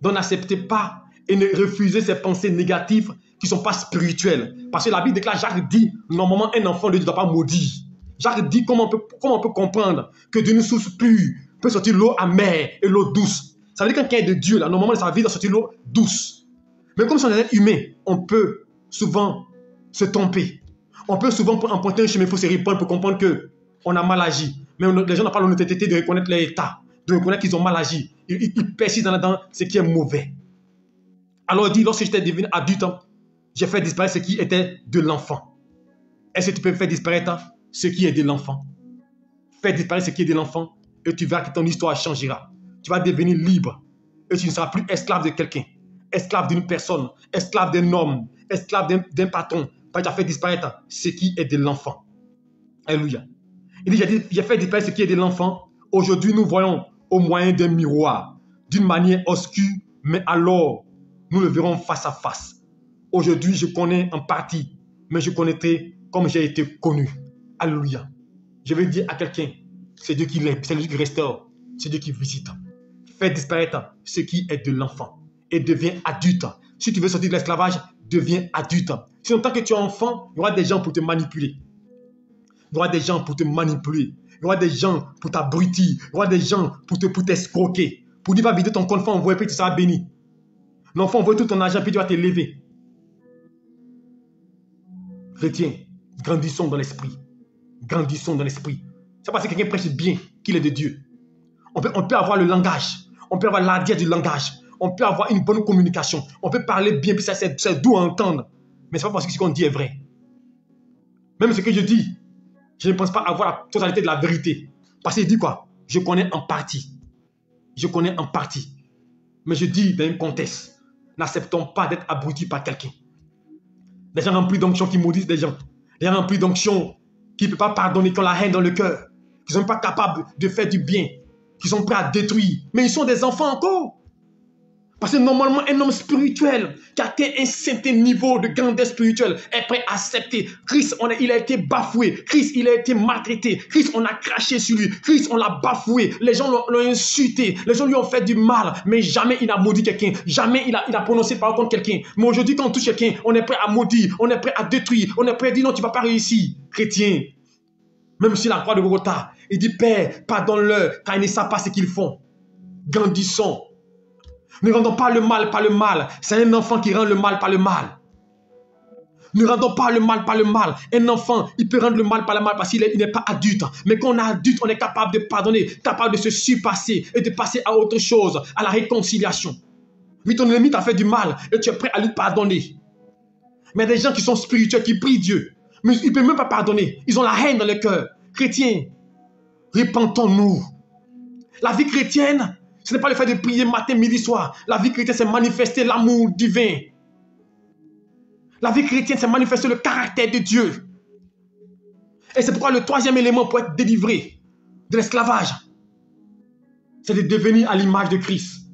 Donc n'acceptez pas et ne refusez ces pensées négatives qui ne sont pas spirituelles. Parce que la Bible déclare, Jacques dit, normalement un enfant de Dieu ne doit pas maudire. Jacques dit comment on peut, comment on peut comprendre que d'une source pure peut sortir l'eau amère et l'eau douce. Ça veut dire qu'un quelqu'un de Dieu, là, normalement, sa vie doit sortir l'eau douce. Mais comme c'est un être humain, on peut souvent se tromper. On peut souvent emprunter un chemin, il faut se répandre pour comprendre qu'on a mal agi. Mais on, les gens n'ont pas l'honnêteté de reconnaître leur état, de reconnaître qu'ils ont mal agi. Ils, ils, ils persistent dans, dans ce qui est mauvais. Alors il dit, lorsque j'étais devenu adulte, j'ai fait disparaître ce qui était de l'enfant. Est-ce que tu peux faire disparaître ce qui est de l'enfant? Fais disparaître ce qui est de l'enfant et tu verras que ton histoire changera. Tu vas devenir libre et tu ne seras plus esclave de quelqu'un, esclave d'une personne, esclave d'un homme, esclave d'un patron. Tu as fait disparaître ce qui est de l'enfant. Alléluia. Il dit, j'ai fait disparaître ce qui est de l'enfant. Aujourd'hui, nous voyons au moyen d'un miroir, d'une manière obscure, mais alors, nous le verrons face à face. Aujourd'hui, je connais en partie, mais je connaîtrai comme j'ai été connu. Alléluia. Je vais dire à quelqu'un, c'est Dieu qui l'aime, c'est Dieu qui restaure, c'est Dieu qui visite. Fais disparaître ce qui est de l'enfant et deviens adulte. Si tu veux sortir de l'esclavage, deviens adulte. Si en tant que tu es enfant, il y aura des gens pour te manipuler. Il y aura des gens pour te manipuler. Il y aura des gens pour t'abrutir. Il y aura des gens pour te pour t'escroquer. Pour dire, va vider ton compte, envoyer, puis tu seras béni. L'enfant envoie tout ton argent, puis tu vas te lever. Chrétiens, grandissons dans l'esprit. Grandissons dans l'esprit. C'est parce que quelqu'un prêche bien qu'il est de Dieu. On peut, on peut avoir le langage. On peut avoir l'ardière du langage. On peut avoir une bonne communication. On peut parler bien, puis ça c'est doux à entendre. Mais ce n'est pas parce que ce qu'on dit est vrai. Même ce que je dis, je ne pense pas avoir la totalité de la vérité. Parce qu'il dit quoi? Je connais en partie. Je connais en partie. Mais je dis dans un contexte, n'acceptons pas d'être abrutis par quelqu'un. Des gens remplis d'onction qui maudissent des gens. Des gens remplis d'onction qui ne peuvent pas pardonner, qui ont la haine dans le cœur. Qui ne sont pas capables de faire du bien. Qui sont prêts à détruire. Mais ils sont des enfants encore. Parce que normalement, un homme spirituel qui a atteint un certain niveau de grandeur spirituelle est prêt à accepter. Christ, on a, il a été bafoué. Christ, il a été maltraité. Christ, on a craché sur lui. Christ, on l'a bafoué. Les gens l'ont insulté. Les gens lui ont fait du mal. Mais jamais il n'a maudit quelqu'un. Jamais il a, il a prononcé parole contre quelqu'un. Mais aujourd'hui, quand on touche quelqu'un, on est prêt à maudire. On est prêt à détruire. On est prêt à dire non, tu ne vas pas réussir. Chrétien, même si la croix de Golgotha, il dit, Père, pardonne-leur, car ils ne savent pas ce qu'ils font. Grandissons. Ne rendons pas le mal par le mal. C'est un enfant qui rend le mal par le mal. Ne rendons pas le mal par le mal. Un enfant, il peut rendre le mal par le mal parce qu'il n'est pas adulte. Mais quand on est adulte, on est capable de pardonner, capable de se surpasser et de passer à autre chose, à la réconciliation. Oui, ton ennemi t'a fait du mal et tu es prêt à lui pardonner. Mais des gens qui sont spirituels, qui prient Dieu, mais ils ne peuvent même pas pardonner. Ils ont la haine dans le cœur. Chrétiens, repentons-nous. La vie chrétienne, ce n'est pas le fait de prier matin, midi, soir. La vie chrétienne, c'est manifester l'amour divin. La vie chrétienne, c'est manifester le caractère de Dieu. Et c'est pourquoi le troisième élément pour être délivré de l'esclavage, c'est de devenir à l'image de Christ.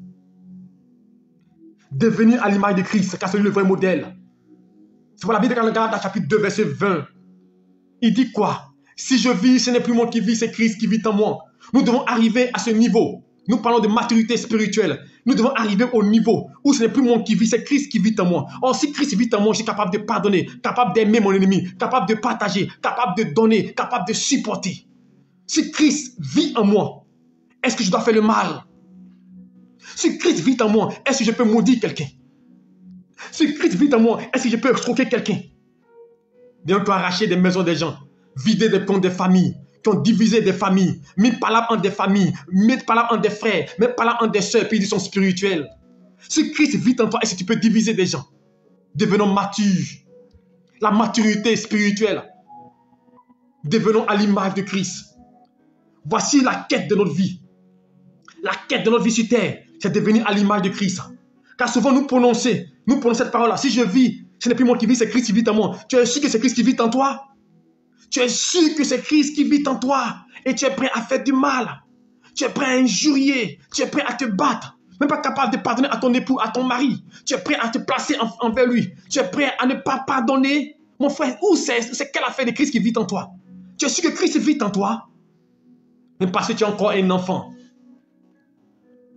Devenir à l'image de Christ, car c'est lui le vrai modèle. C'est pour la Bible dans le Galates chapitre deux, verset vingt. Il dit quoi? Si je vis, ce n'est plus moi qui vis, c'est Christ qui vit en moi. Nous devons arriver à ce niveau. Nous parlons de maturité spirituelle. Nous devons arriver au niveau où ce n'est plus moi qui vis, c'est Christ qui vit en moi. Or, si Christ vit en moi, je suis capable de pardonner, capable d'aimer mon ennemi, capable de partager, capable de donner, capable de supporter. Si Christ vit en moi, est-ce que je dois faire le mal? Si Christ vit en moi, est-ce que je peux maudire quelqu'un? Si Christ vit en moi, est-ce que je peux escroquer quelqu'un? Bien qu'on arracher des maisons des gens, vider des comptes des familles, qui ont divisé des familles, mis par là en des familles, mis par là en des frères, mis par là en des sœurs, puis ils sont spirituels. Si Christ vit en toi, est-ce que tu peux diviser des gens? Devenons matures. La maturité spirituelle. Devenons à l'image de Christ. Voici la quête de notre vie. La quête de notre vie sur terre, c'est devenir à l'image de Christ. Car souvent nous prononçons, nous prononçons cette parole-là. Si je vis, ce n'est plus moi qui vis, c'est Christ qui vit en moi. Tu es sûr que c'est Christ qui vit en toi? Tu es sûr que c'est Christ qui vit en toi et tu es prêt à faire du mal. Tu es prêt à injurier. Tu es prêt à te battre. Même pas capable de pardonner à ton époux, à ton mari. Tu es prêt à te placer en, envers lui. Tu es prêt à ne pas pardonner. Mon frère, où c'est? C'est quelle affaire de Christ qui vit en toi? Tu es sûr que Christ vit en toi? Mais parce que tu es encore un enfant.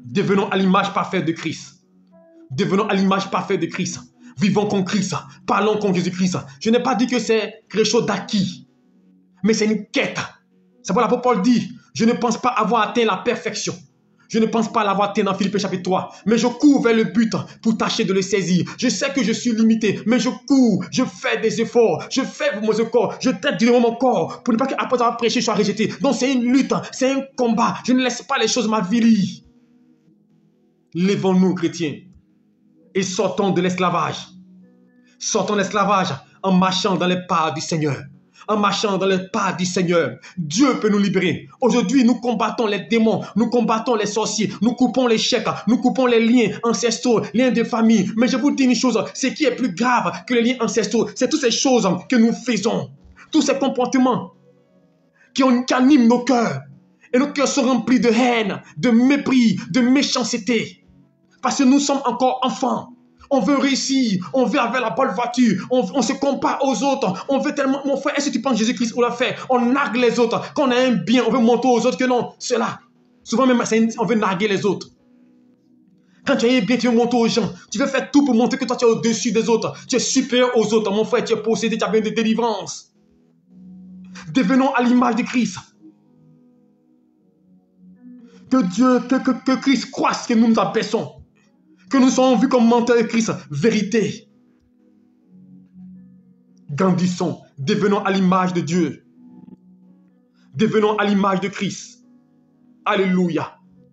Devenons à l'image parfaite de Christ. Devenons à l'image parfaite de Christ. Vivons comme Christ. Parlons comme Jésus-Christ. Je n'ai pas dit que c'est quelque chose d'acquis, mais c'est une quête. C'est pourquoi l'apôtre Paul dit, je ne pense pas avoir atteint la perfection. Je ne pense pas l'avoir atteint dans Philippiens chapitre trois, mais je cours vers le but pour tâcher de le saisir. Je sais que je suis limité, mais je cours, je fais des efforts, je fais pour mon corps, je traite durement mon corps pour ne pas qu'après avoir prêché, je sois rejeté. Donc c'est une lutte, c'est un combat. Je ne laisse pas les choses m'avilir. Lèvons-nous, chrétiens, et sortons de l'esclavage. Sortons de l'esclavage en marchant dans les pas du Seigneur. En marchant dans les pas du Seigneur. Dieu peut nous libérer. Aujourd'hui, nous combattons les démons, nous combattons les sorciers, nous coupons les chèques, nous coupons les liens ancestraux, liens de famille. Mais je vous dis une chose, ce qui est plus grave que les liens ancestraux, c'est toutes ces choses que nous faisons. Tous ces comportements qui, ont, qui animent nos cœurs. Et nos cœurs sont remplis de haine, de mépris, de méchanceté. Parce que nous sommes encore enfants. On veut réussir, on veut avoir la bonne voiture, on, on se compare aux autres, on veut tellement, mon frère, est-ce que tu penses que Jésus-Christ l'a fait? On nargue les autres, quand on a un bien, on veut montrer aux autres que non, cela. Souvent même, on veut narguer les autres. Quand tu as un bien, tu veux montrer aux gens, tu veux faire tout pour montrer que toi tu es au-dessus des autres, tu es supérieur aux autres, mon frère, tu es possédé, tu as besoin de délivrance. Devenons à l'image de Christ. Que Dieu, que, que, que Christ croisse que nous nous abaissons. Que nous soyons vus comme menteurs de Christ, vérité. Grandissons, devenons à l'image de Dieu. Devenons à l'image de Christ. Alléluia.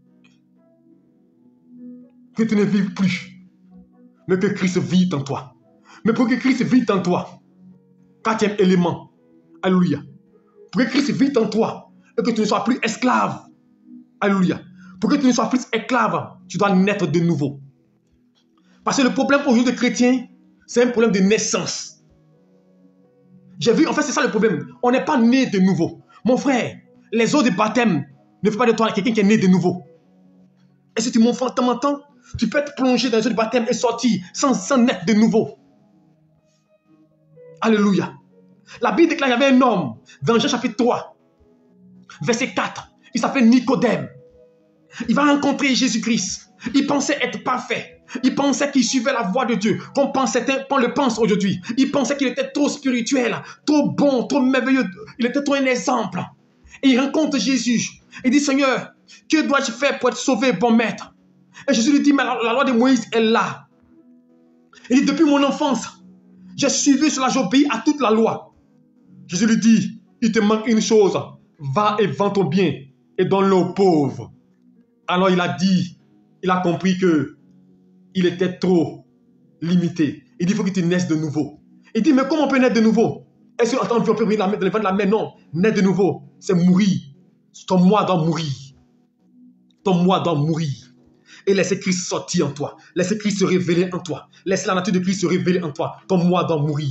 Que tu ne vives plus, mais que Christ vive en toi. Mais pour que Christ vive en toi, quatrième élément, alléluia. Pour que Christ vive en toi, et que tu ne sois plus esclave, alléluia. Pour que tu ne sois plus esclave, tu dois naître de nouveau. Parce que le problème aujourd'hui des chrétiens, c'est un problème de naissance. J'ai vu, en fait, c'est ça le problème. On n'est pas né de nouveau. Mon frère, les eaux de baptême ne font pas de toi quelqu'un qui est né de nouveau. Est-ce que tu m'entends? Tu peux être plongé dans les eaux de baptême et sortir sans, sans naître de nouveau. Alléluia. La Bible déclare qu'il y avait un homme, dans Jean chapitre trois, verset quatre. Il s'appelait Nicodème. Il va rencontrer Jésus-Christ. Il pensait être parfait. Il pensait qu'il suivait la voie de Dieu, qu'on pensait, qu'on le pense aujourd'hui. Il pensait qu'il était trop spirituel, trop bon, trop merveilleux. Il était trop un exemple. Et il rencontre Jésus. Il dit, Seigneur, que dois-je faire pour être sauvé, bon maître? Et Jésus lui dit, mais la, la loi de Moïse est là. Il dit, depuis mon enfance, j'ai suivi cela, j'obéis à toute la loi. Jésus lui dit, il te manque une chose. Va et vends ton bien et donne-le aux pauvres. Alors il a dit, il a compris que il était trop limité. Il dit, il faut que tu naisses de nouveau. Il dit, mais comment on peut naître de nouveau? Est-ce qu'en tant que on peut venir dans le vent de la mer? Non. Naître de nouveau, c'est mourir. Ton moi doit mourir. Ton moi doit mourir. Et laisser Christ sortir en toi. Laisser Christ se révéler en toi. Laisser la nature de Christ se révéler en toi. Ton moi doit mourir.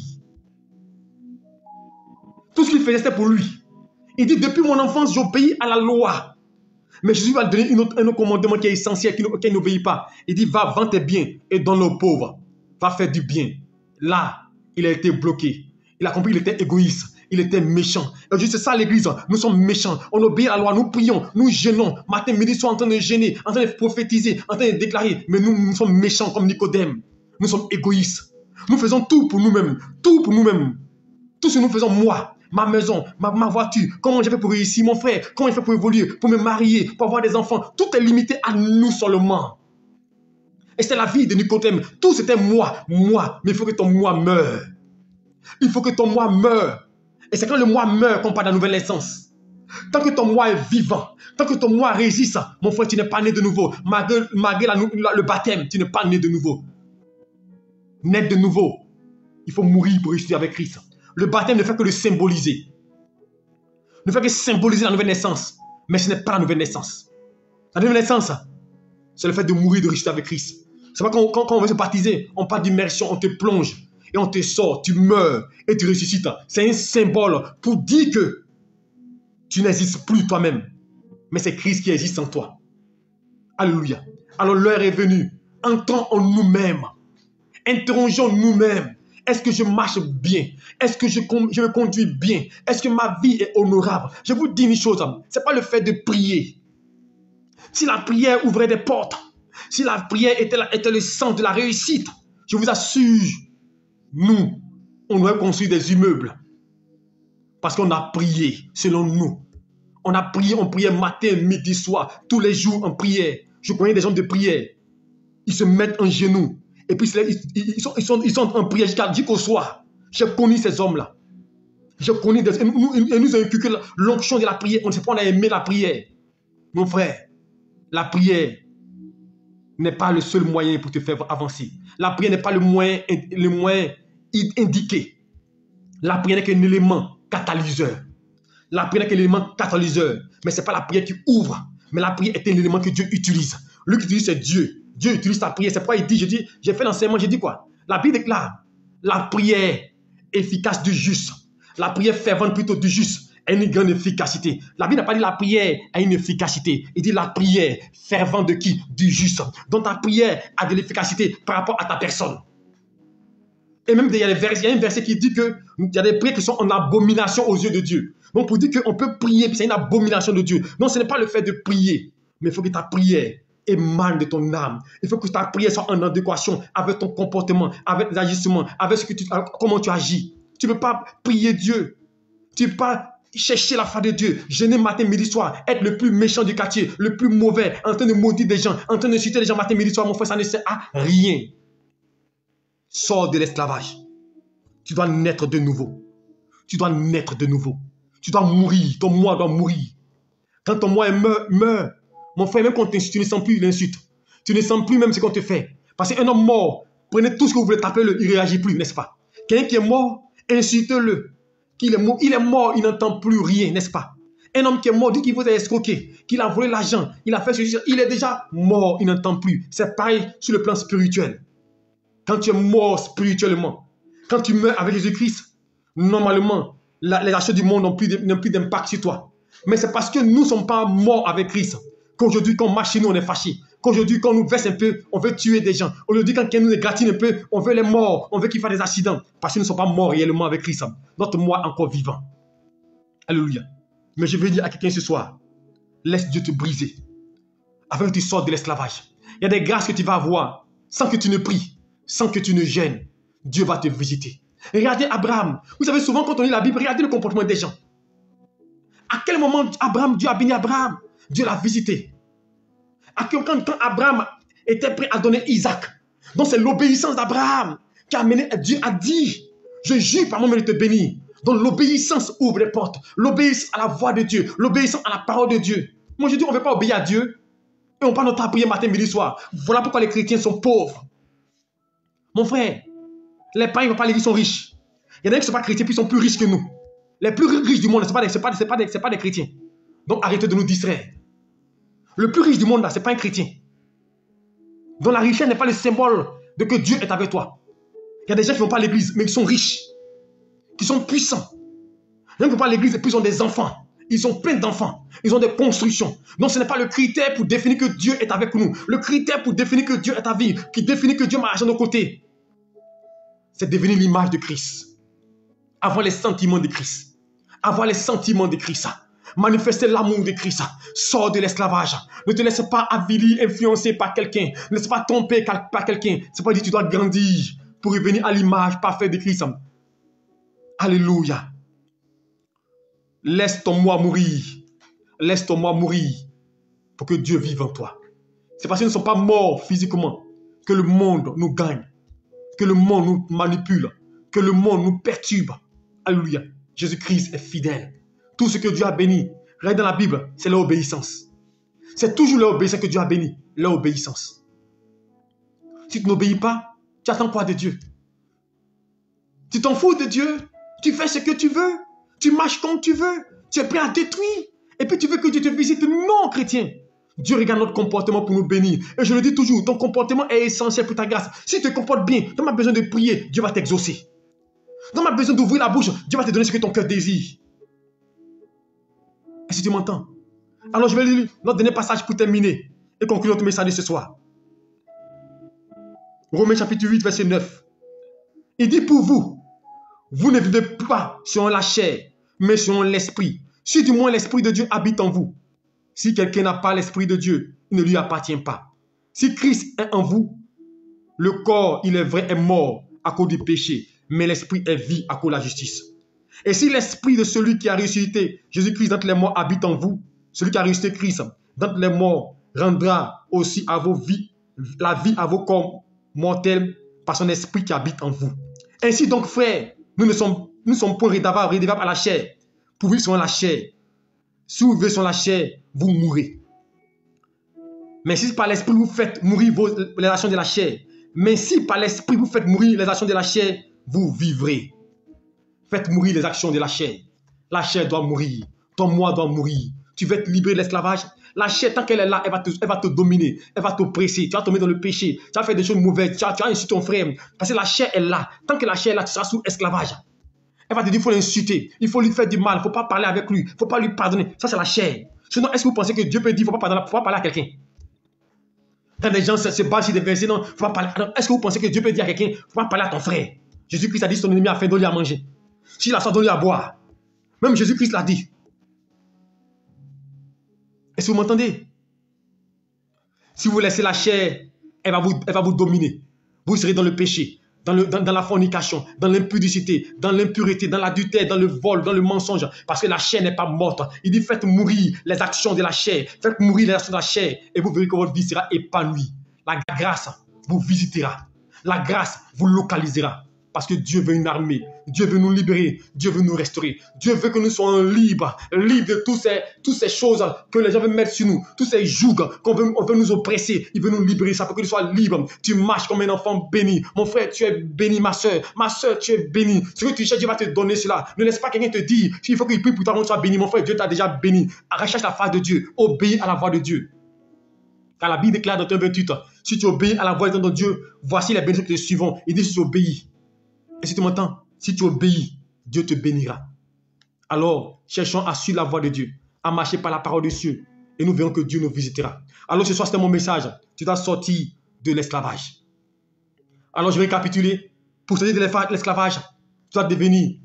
Tout ce qu'il faisait, c'était pour lui. Il dit, depuis mon enfance, j'obéis à la loi. Mais Jésus va donner une autre, un autre commandement qui est essentiel, qui n'obéit pas. Il dit, va vendre tes biens et donne-le aux pauvres. Va faire du bien. Là, il a été bloqué. Il a compris qu'il était égoïste. Il était méchant. Et c'est ça l'église. Nous sommes méchants. On obéit à la loi. Nous prions. Nous gênons. Matin, midi, soir, en train de gêner, en train de prophétiser, en train de déclarer. Mais nous, nous sommes méchants comme Nicodème. Nous sommes égoïstes. Nous faisons tout pour nous-mêmes. Tout pour nous-mêmes. Tout ce que nous faisons, moi. Ma maison, ma, ma voiture, comment j'ai fait pour réussir, mon frère, comment j'ai fait pour évoluer, pour me marier, pour avoir des enfants. Tout est limité à nous seulement. Et c'est la vie de Nicodème. Tout c'était moi, moi. Mais il faut que ton moi meure. Il faut que ton moi meure. Et c'est quand le moi meurt qu'on parle de la nouvelle naissance. Tant que ton moi est vivant, tant que ton moi résiste, mon frère, tu n'es pas né de nouveau. Malgré, malgré la, la, le baptême, tu n'es pas né de nouveau. Naître de nouveau, il faut mourir pour réussir avec Christ. Le baptême ne fait que le symboliser. Ne fait que symboliser la nouvelle naissance. Mais ce n'est pas la nouvelle naissance. La nouvelle naissance, c'est le fait de mourir, de ressusciter avec Christ. C'est pas quand, quand, quand on veut se baptiser, on parle d'immersion, on te plonge et on te sort, tu meurs et tu ressuscites. C'est un symbole pour dire que tu n'existes plus toi-même. Mais c'est Christ qui existe en toi. Alléluia. Alors l'heure est venue. Entrons en nous-mêmes. Interrogeons nous-mêmes. Est-ce que je marche bien? Est-ce que je, je me conduis bien? Est-ce que ma vie est honorable? Je vous dis une chose, ce n'est pas le fait de prier. Si la prière ouvrait des portes, si la prière était, la, était le sens de la réussite, je vous assure, nous, on aurait construit des immeubles. Parce qu'on a prié, selon nous. On a prié, on priait matin, midi, soir, tous les jours on priait. Je connais des gens de prière. Ils se mettent en genoux. Et puis ils, ils, sont, ils, sont, ils sont en prière jusqu'au soir. J'ai connu ces hommes-là. J'ai connu des... Et nous, et nous avons inculqué l'onction de la prière. On ne sait pas, on a aimé la prière. Mon frère, la prière n'est pas le seul moyen pour te faire avancer. La prière n'est pas le moyen, le moyen indiqué. La prière n'est qu'un élément catalyseur. La prière n'est qu'un élément catalyseur. Mais ce n'est pas la prière qui ouvre. Mais la prière est un élément que Dieu utilise. Lui qui utilise, c'est Dieu. Dieu utilise la prière. C'est pourquoi il dit, je dis, j'ai fait l'enseignement, j'ai dit quoi? La Bible déclare, la prière efficace du juste. La prière fervente plutôt du juste a une grande efficacité. La Bible n'a pas dit la prière a une efficacité. Il dit la prière fervente de qui? Du juste. Donc ta prière a de l'efficacité par rapport à ta personne. Et même il y a, des versets, il y a un verset qui dit qu'il y a des prières qui sont en abomination aux yeux de Dieu. Donc pour dire qu'on peut prier, c'est une abomination de Dieu. Non, ce n'est pas le fait de prier, mais il faut que ta prière émane de ton âme. Il faut que ta prière soit en adéquation avec ton comportement, avec tes agissements, avec ce que tu, comment tu agis. Tu ne peux pas prier Dieu. Tu ne peux pas chercher la foi de Dieu, jeûner matin, midi, soir, être le plus méchant du quartier, le plus mauvais, en train de maudire des gens, en train de citer les gens matin, midi, soir. Mon frère, ça ne sert à rien. Sors de l'esclavage. Tu dois naître de nouveau. Tu dois naître de nouveau. Tu dois mourir. Ton moi doit mourir. Quand ton moi meurt, meurt. Mon frère, même quand tu ne sens plus l'insulte. Tu ne sens plus même ce qu'on te fait. Parce qu'un homme mort, prenez tout ce que vous voulez taper, il ne réagit plus, n'est-ce pas? Quelqu'un qui est mort, insulte-le. Qu'il est mort, il est mort, il n'entend plus rien, n'est-ce pas? Un homme qui est mort, dit qu'il vous a escroqué, qu'il a volé l'argent, il a fait ceci, il est déjà mort, il n'entend plus. C'est pareil sur le plan spirituel. Quand tu es mort spirituellement, quand tu meurs avec Jésus-Christ, normalement, la, les actions du monde n'ont plus d'impact sur toi. Mais c'est parce que nous ne sommes pas morts avec Christ qu'aujourd'hui, quand on marche chez nous, on est fâché. Qu'aujourd'hui, quand on nous verse un peu, on veut tuer des gens. Aujourd'hui, quand quelqu'un nous égratine un peu, on veut les morts, on veut qu'ils fassent des accidents. Parce que nous ne sommes pas morts réellement avec Christ. Notre moi est encore vivant. Alléluia. Mais je veux dire à quelqu'un ce soir, laisse Dieu te briser. Afin que tu sortes de l'esclavage. Il y a des grâces que tu vas avoir sans que tu ne pries, sans que tu ne gênes. Dieu va te visiter. Regardez Abraham. Vous savez, souvent quand on lit la Bible, regardez le comportement des gens. À quel moment Abraham, Dieu a béni Abraham? Dieu l'a visité. À quel moment, quand Abraham était prêt à donner Isaac, donc c'est l'obéissance d'Abraham qui a amené, Dieu a dit, je jure par mon nom de te bénir. Donc l'obéissance ouvre les portes. L'obéissance à la voix de Dieu. L'obéissance à la parole de Dieu. Moi je dis, on ne veut pas obéir à Dieu. Et on parle notre prière matin, midi, soir. Voilà pourquoi les chrétiens sont pauvres. Mon frère, les païens ne vont pas l'église, sont riches. Il y en a qui ne sont pas chrétiens, puis ils sont plus riches que nous. Les plus riches du monde, ce n'est pas, pas, pas, pas, pas des chrétiens. Donc arrêtez de nous distraire. Le plus riche du monde, là, ce n'est pas un chrétien. Donc la richesse n'est pas le symbole de que Dieu est avec toi. Il y a des gens qui ne vont pas à l'église, mais ils sont riches. Qui sont puissants. Les gens qui ne vont pas à l'église, et puis ils ont des enfants. Ils ont plein d'enfants. Ils ont des constructions. Donc ce n'est pas le critère pour définir que Dieu est avec nous. Le critère pour définir que Dieu est à vie, qui définit que Dieu marche à nos côtés, c'est devenir l'image de Christ. Avoir les sentiments de Christ. Avoir les sentiments de Christ. Manifester l'amour de Christ. Sors de l'esclavage. Ne te laisse pas avilir, influencer par quelqu'un. Ne laisse pas tromper par quelqu'un. C'est pas dire que tu dois grandir pour revenir à l'image parfaite de Christ. Alléluia. Laisse ton moi mourir. Laisse ton moi mourir pour que Dieu vive en toi. C'est parce que nous ne sommes pas morts physiquement que le monde nous gagne, que le monde nous manipule, que le monde nous perturbe. Alléluia. Jésus-Christ est fidèle. Tout ce que Dieu a béni, regarde dans la Bible, c'est l'obéissance. C'est toujours l'obéissance que Dieu a béni, l'obéissance. Si tu n'obéis pas, tu attends quoi de Dieu? Tu t'en fous de Dieu? Tu fais ce que tu veux? Tu marches comme tu veux? Tu es prêt à détruire? Et puis tu veux que Dieu te visite? Non, chrétien. Dieu regarde notre comportement pour nous bénir. Et je le dis toujours, ton comportement est essentiel pour ta grâce. Si tu te comportes bien, tu n'as pas besoin de prier, Dieu va t'exaucer. Tu n'as pas besoin d'ouvrir la bouche, Dieu va te donner ce que ton cœur désire. Est-ce que tu m'entends? Alors je vais lire notre dernier passage pour terminer et conclure notre message de ce soir. Romains chapitre huit, verset neuf. Il dit pour vous, vous ne vivez pas selon la chair, mais selon l'esprit. Si du moins l'esprit de Dieu habite en vous. Si quelqu'un n'a pas l'Esprit de Dieu, il ne lui appartient pas. Si Christ est en vous, le corps, il est vrai, est mort à cause du péché, mais l'Esprit est vie à cause de la justice. Et si l'Esprit de celui qui a ressuscité Jésus-Christ d'entre les morts habite en vous, celui qui a ressuscité Christ d'entre les morts rendra aussi à vos vies, la vie à vos corps mortels par son Esprit qui habite en vous. Ainsi donc, frères, nous ne sommes, nous sommes point rédevables, rédevables à la chair, pour vivre selon la chair. Si vous vivez selon la chair, vous mourrez. Mais si par l'Esprit vous faites mourir vos, les actions de la chair, mais si par l'Esprit vous faites mourir les actions de la chair, vous vivrez. Faites mourir les actions de la chair. La chair doit mourir. Ton moi doit mourir. Tu veux être libéré de l'esclavage. La chair, tant qu'elle est là, elle va, te, elle va te dominer. Elle va t'oppresser. Tu vas tomber dans le péché. Tu vas faire des choses mauvaises. Tu vas, tu vas insulter ton frère. Parce que la chair est là. Tant que la chair est là, tu seras sous esclavage. Elle va te dire, il faut l'insulter. Il faut lui faire du mal. Il ne faut pas parler avec lui. Il ne faut pas lui pardonner. Ça, c'est la chair. Sinon, est-ce que vous pensez que Dieu peut dire, il ne faut pas pardonner, il ne faut pas parler à quelqu'un? Quand les gens se, se basent sur des versets, non, il ne faut pas parler. Est-ce que vous pensez que Dieu peut dire à quelqu'un, il ne faut pas parler à ton frère? Jésus-Christ a dit, son ennemi a faim, donne-lui à manger. S'il a soif, donne-lui à boire. Même Jésus-Christ l'a dit. Est-ce que vous m'entendez? Si vous laissez la chair, elle va vous, elle va vous dominer. Vous serez dans le péché, dans, le, dans, dans la fornication, dans l'impudicité, dans l'impureté, dans l'adultère, dans le vol, dans le mensonge. Parce que la chair n'est pas morte. Il dit, faites mourir les actions de la chair. Faites mourir les actions de la chair. Et vous verrez que votre vie sera épanouie. La grâce vous visitera. La grâce vous localisera. Parce que Dieu veut une armée. Dieu veut nous libérer. Dieu veut nous restaurer. Dieu veut que nous soyons libres. Libres de toutes ces, toutes ces choses que les gens veulent mettre sur nous. Tous ces jougs qu'on veut, on veut nous oppresser. Il veut nous libérer. Ça pour que tu sois libre. Tu marches comme un enfant béni. Mon frère, tu es béni. Ma soeur. Ma soeur, tu es béni. Ce que tu cherches, Dieu va te donner cela. Ne laisse pas quelqu'un te dire qu'il faut qu'il prie pour toi, tu sois béni. Mon frère, Dieu t'a déjà béni. Recherche la face de Dieu. Obéis à la voix de Dieu. Car la Bible déclare dans un vingt-huit, si tu obéis à la voix de Dieu, voici les bénédictions qui te suivront. Il dit si tu obéis. Et si tu m'entends, si tu obéis, Dieu te bénira. Alors, cherchons à suivre la voie de Dieu, à marcher par la parole de Dieu, et nous verrons que Dieu nous visitera. Alors, ce soir, c'était mon message. Tu dois sortir de l'esclavage. Alors, je vais récapituler. Pour sortir de l'esclavage, tu dois devenir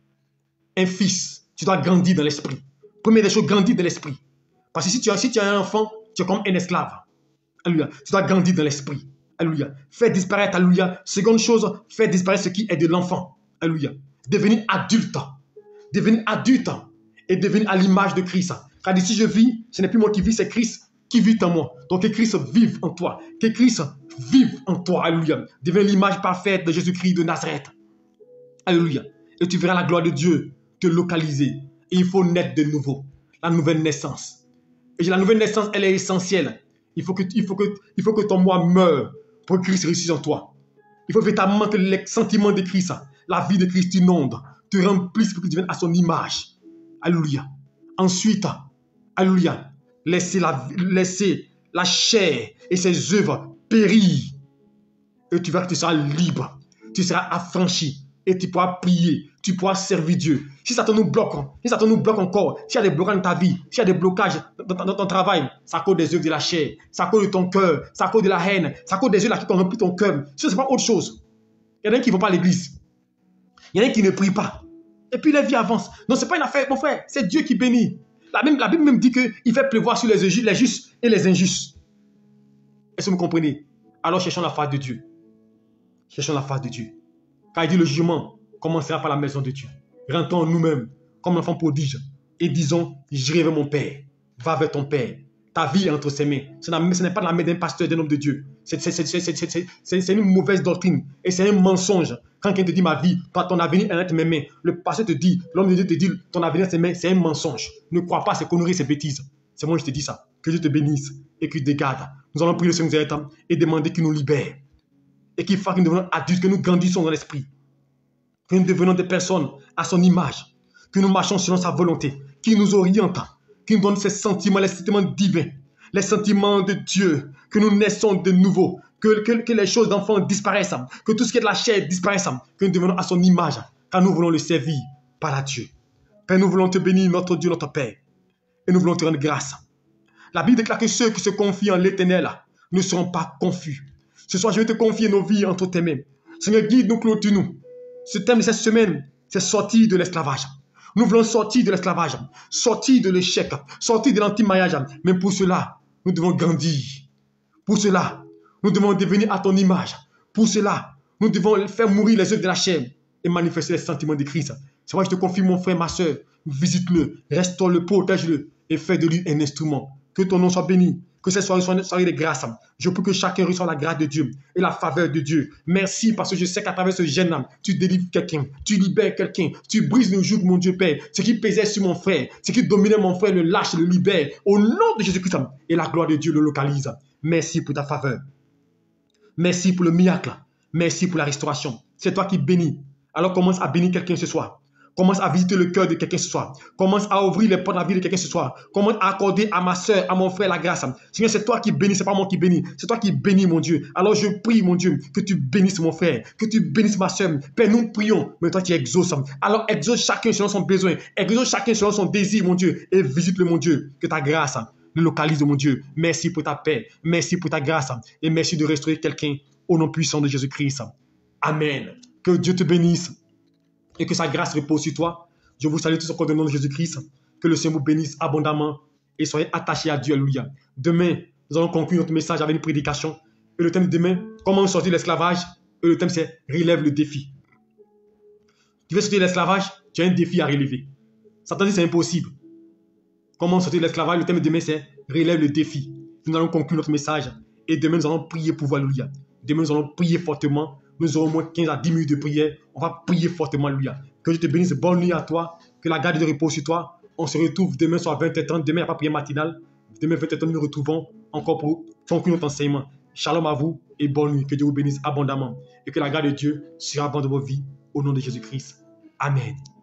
un fils. Tu dois grandir dans l'esprit. Première des choses, grandir dans l'esprit. Parce que si tu, as, si tu as un enfant, tu es comme un esclave. Alléluia. Tu dois grandir dans l'esprit. Alléluia. Faire disparaître, alléluia. Seconde chose, faire disparaître ce qui est de l'enfant. Alléluia. Devenir adulte. Devenir adulte et devenir à l'image de Christ. Car si je vis, ce n'est plus moi qui vis, c'est Christ qui vit en moi. Donc que Christ vive en toi. Que Christ vive en toi. Alléluia. Deviens l'image parfaite de Jésus-Christ de Nazareth. Alléluia. Et tu verras la gloire de Dieu te localiser. Et il faut naître de nouveau. La nouvelle naissance. Et la nouvelle naissance, elle est essentielle. Il faut que, il faut que, il faut que ton moi meure pour que Christ réussisse en toi. Il faut véritablement que les sentiments de Christ, la vie de Christ t'inonde, te remplisse pour que tu deviennes à son image. Alléluia. Ensuite, alléluia, laissez la, laissez la chair et ses œuvres périr. Et tu verras que tu seras libre. Tu seras affranchi. Et tu pourras prier. Tu pourras servir Dieu. Si Satan nous bloque, si Satan nous bloque encore, s'il y a des blocages dans ta vie, s'il y a des blocages dans, dans, dans ton travail, c'est à cause des œuvres de la chair, c'est à cause de ton cœur, c'est à cause de la haine, c'est à cause des œuvres qui ont rempli ton cœur. Ce n'est pas autre chose. Il y en a qui ne vont pas à l'église. Il y en a qui ne prient pas. Et puis la vie avance. Non, ce n'est pas une affaire, mon frère. C'est Dieu qui bénit. La, même, la Bible même dit qu'il fait pleuvoir sur les, les justes et les injustes. Est-ce que vous comprenez? Alors cherchons la face de Dieu. Cherchons la face de Dieu. Car il dit le jugement commencera par la maison de Dieu. Rentrons nous-mêmes comme l'enfant prodige et disons, j'irai vers mon Père. Va vers ton Père. Ta vie est entre ses mains. Ce n'est pas la main d'un pasteur, d'un homme de Dieu. C'est une mauvaise doctrine et c'est un mensonge. Quand quelqu'un te dit ma vie, ton avenir est entre mes mains, le pasteur te dit, l'homme de Dieu te dit ton avenir est entre ses mains, c'est un mensonge. Ne crois pas ces conneries, ces bêtises. C'est moi qui te dis ça. Que Dieu te bénisse et qu'il te garde. Nous allons prier le Seigneur et demander qu'il nous libère. Et qu'il fasse que nous devenons adultes, que nous grandissons dans l'esprit. Que nous devenons des personnes à son image. Que nous marchons selon sa volonté. Qu'il nous oriente. Qu'il nous donne ses sentiments, les sentiments divins. Les sentiments de Dieu. Que nous naissons de nouveau. Que, que, que les choses d'enfants disparaissent. Que tout ce qui est de la chair disparaisse. Que nous devenons à son image. Car nous voulons le servir par la Dieu. Père, nous voulons te bénir, notre Dieu, notre Père. Et nous voulons te rendre grâce. La Bible déclare que ceux qui se confient en l'Éternel ne seront pas confus. Ce soir, je vais te confier nos vies entre tes mains. Seigneur, guide-nous, clôture-nous. Ce thème de cette semaine, c'est sortir de l'esclavage. Nous voulons sortir de l'esclavage, sortir de l'échec, sortir de l'anti-mariage. Mais pour cela, nous devons grandir. Pour cela, nous devons devenir à ton image. Pour cela, nous devons faire mourir les œuvres de la chair et manifester les sentiments de Christ. C'est pourquoi je te confie, mon frère, ma soeur, visite-le, restaure-le, protège-le et fais de lui un instrument. Que ton nom soit béni. Que cette soirée soit une soirée de grâce. Je prie que chacun reçoive la grâce de Dieu et la faveur de Dieu. Merci parce que je sais qu'à travers ce jeune homme, tu délivres quelqu'un, tu libères quelqu'un, tu brises le joug, mon Dieu Père. Ce qui pesait sur mon frère, ce qui dominait mon frère, le lâche, le libère. Au nom de Jésus-Christ, et la gloire de Dieu le localise. Merci pour ta faveur. Merci pour le miracle. Merci pour la restauration. C'est toi qui bénis. Alors commence à bénir quelqu'un ce soir. Commence à visiter le cœur de quelqu'un ce soir. Commence à ouvrir les portes de la vie de quelqu'un ce soir. Commence à accorder à ma soeur, à mon frère la grâce. Seigneur, c'est toi qui bénis, c'est pas moi qui bénis. C'est toi qui bénis, mon Dieu. Alors je prie, mon Dieu, que tu bénisses mon frère, que tu bénisses ma soeur. Père, nous prions, mais toi tu exauces. Alors exauce chacun selon son besoin. Exauce chacun selon son désir, mon Dieu. Et visite-le, mon Dieu. Que ta grâce le localise, mon Dieu. Merci pour ta paix. Merci pour ta grâce. Et merci de restaurer quelqu'un au nom puissant de Jésus-Christ. Amen. Que Dieu te bénisse. Et que sa grâce repose sur toi. Je vous salue tous au nom de Jésus-Christ. Que le Seigneur vous bénisse abondamment et soyez attachés à Dieu. Alléluia. Demain, nous allons conclure notre message avec une prédication. Et le thème de demain, comment sortir de l'esclavage. Et le thème, c'est relève le défi. Tu veux sortir de l'esclavage, tu as un défi à relever. Satan dit c'est impossible. Comment sortir de l'esclavage, le thème de demain, c'est relève le défi. Nous allons conclure notre message. Et demain, nous allons prier pour vous. Alléluia. Demain, nous allons prier fortement. Nous aurons au moins quinze à dix minutes de prière. On va prier fortement, Alléluia. Que je te bénisse. Bonne nuit à toi. Que la garde de repos sur toi. On se retrouve demain soir à vingt heures trente. Demain, il n'y a pas prière matinale. Demain, vingt heures trente, nous nous retrouvons encore pour conclure notre enseignement. Shalom à vous et bonne nuit. Que Dieu vous bénisse abondamment. Et que la grâce de Dieu sera abondante dans vos vies. Au nom de Jésus-Christ. Amen.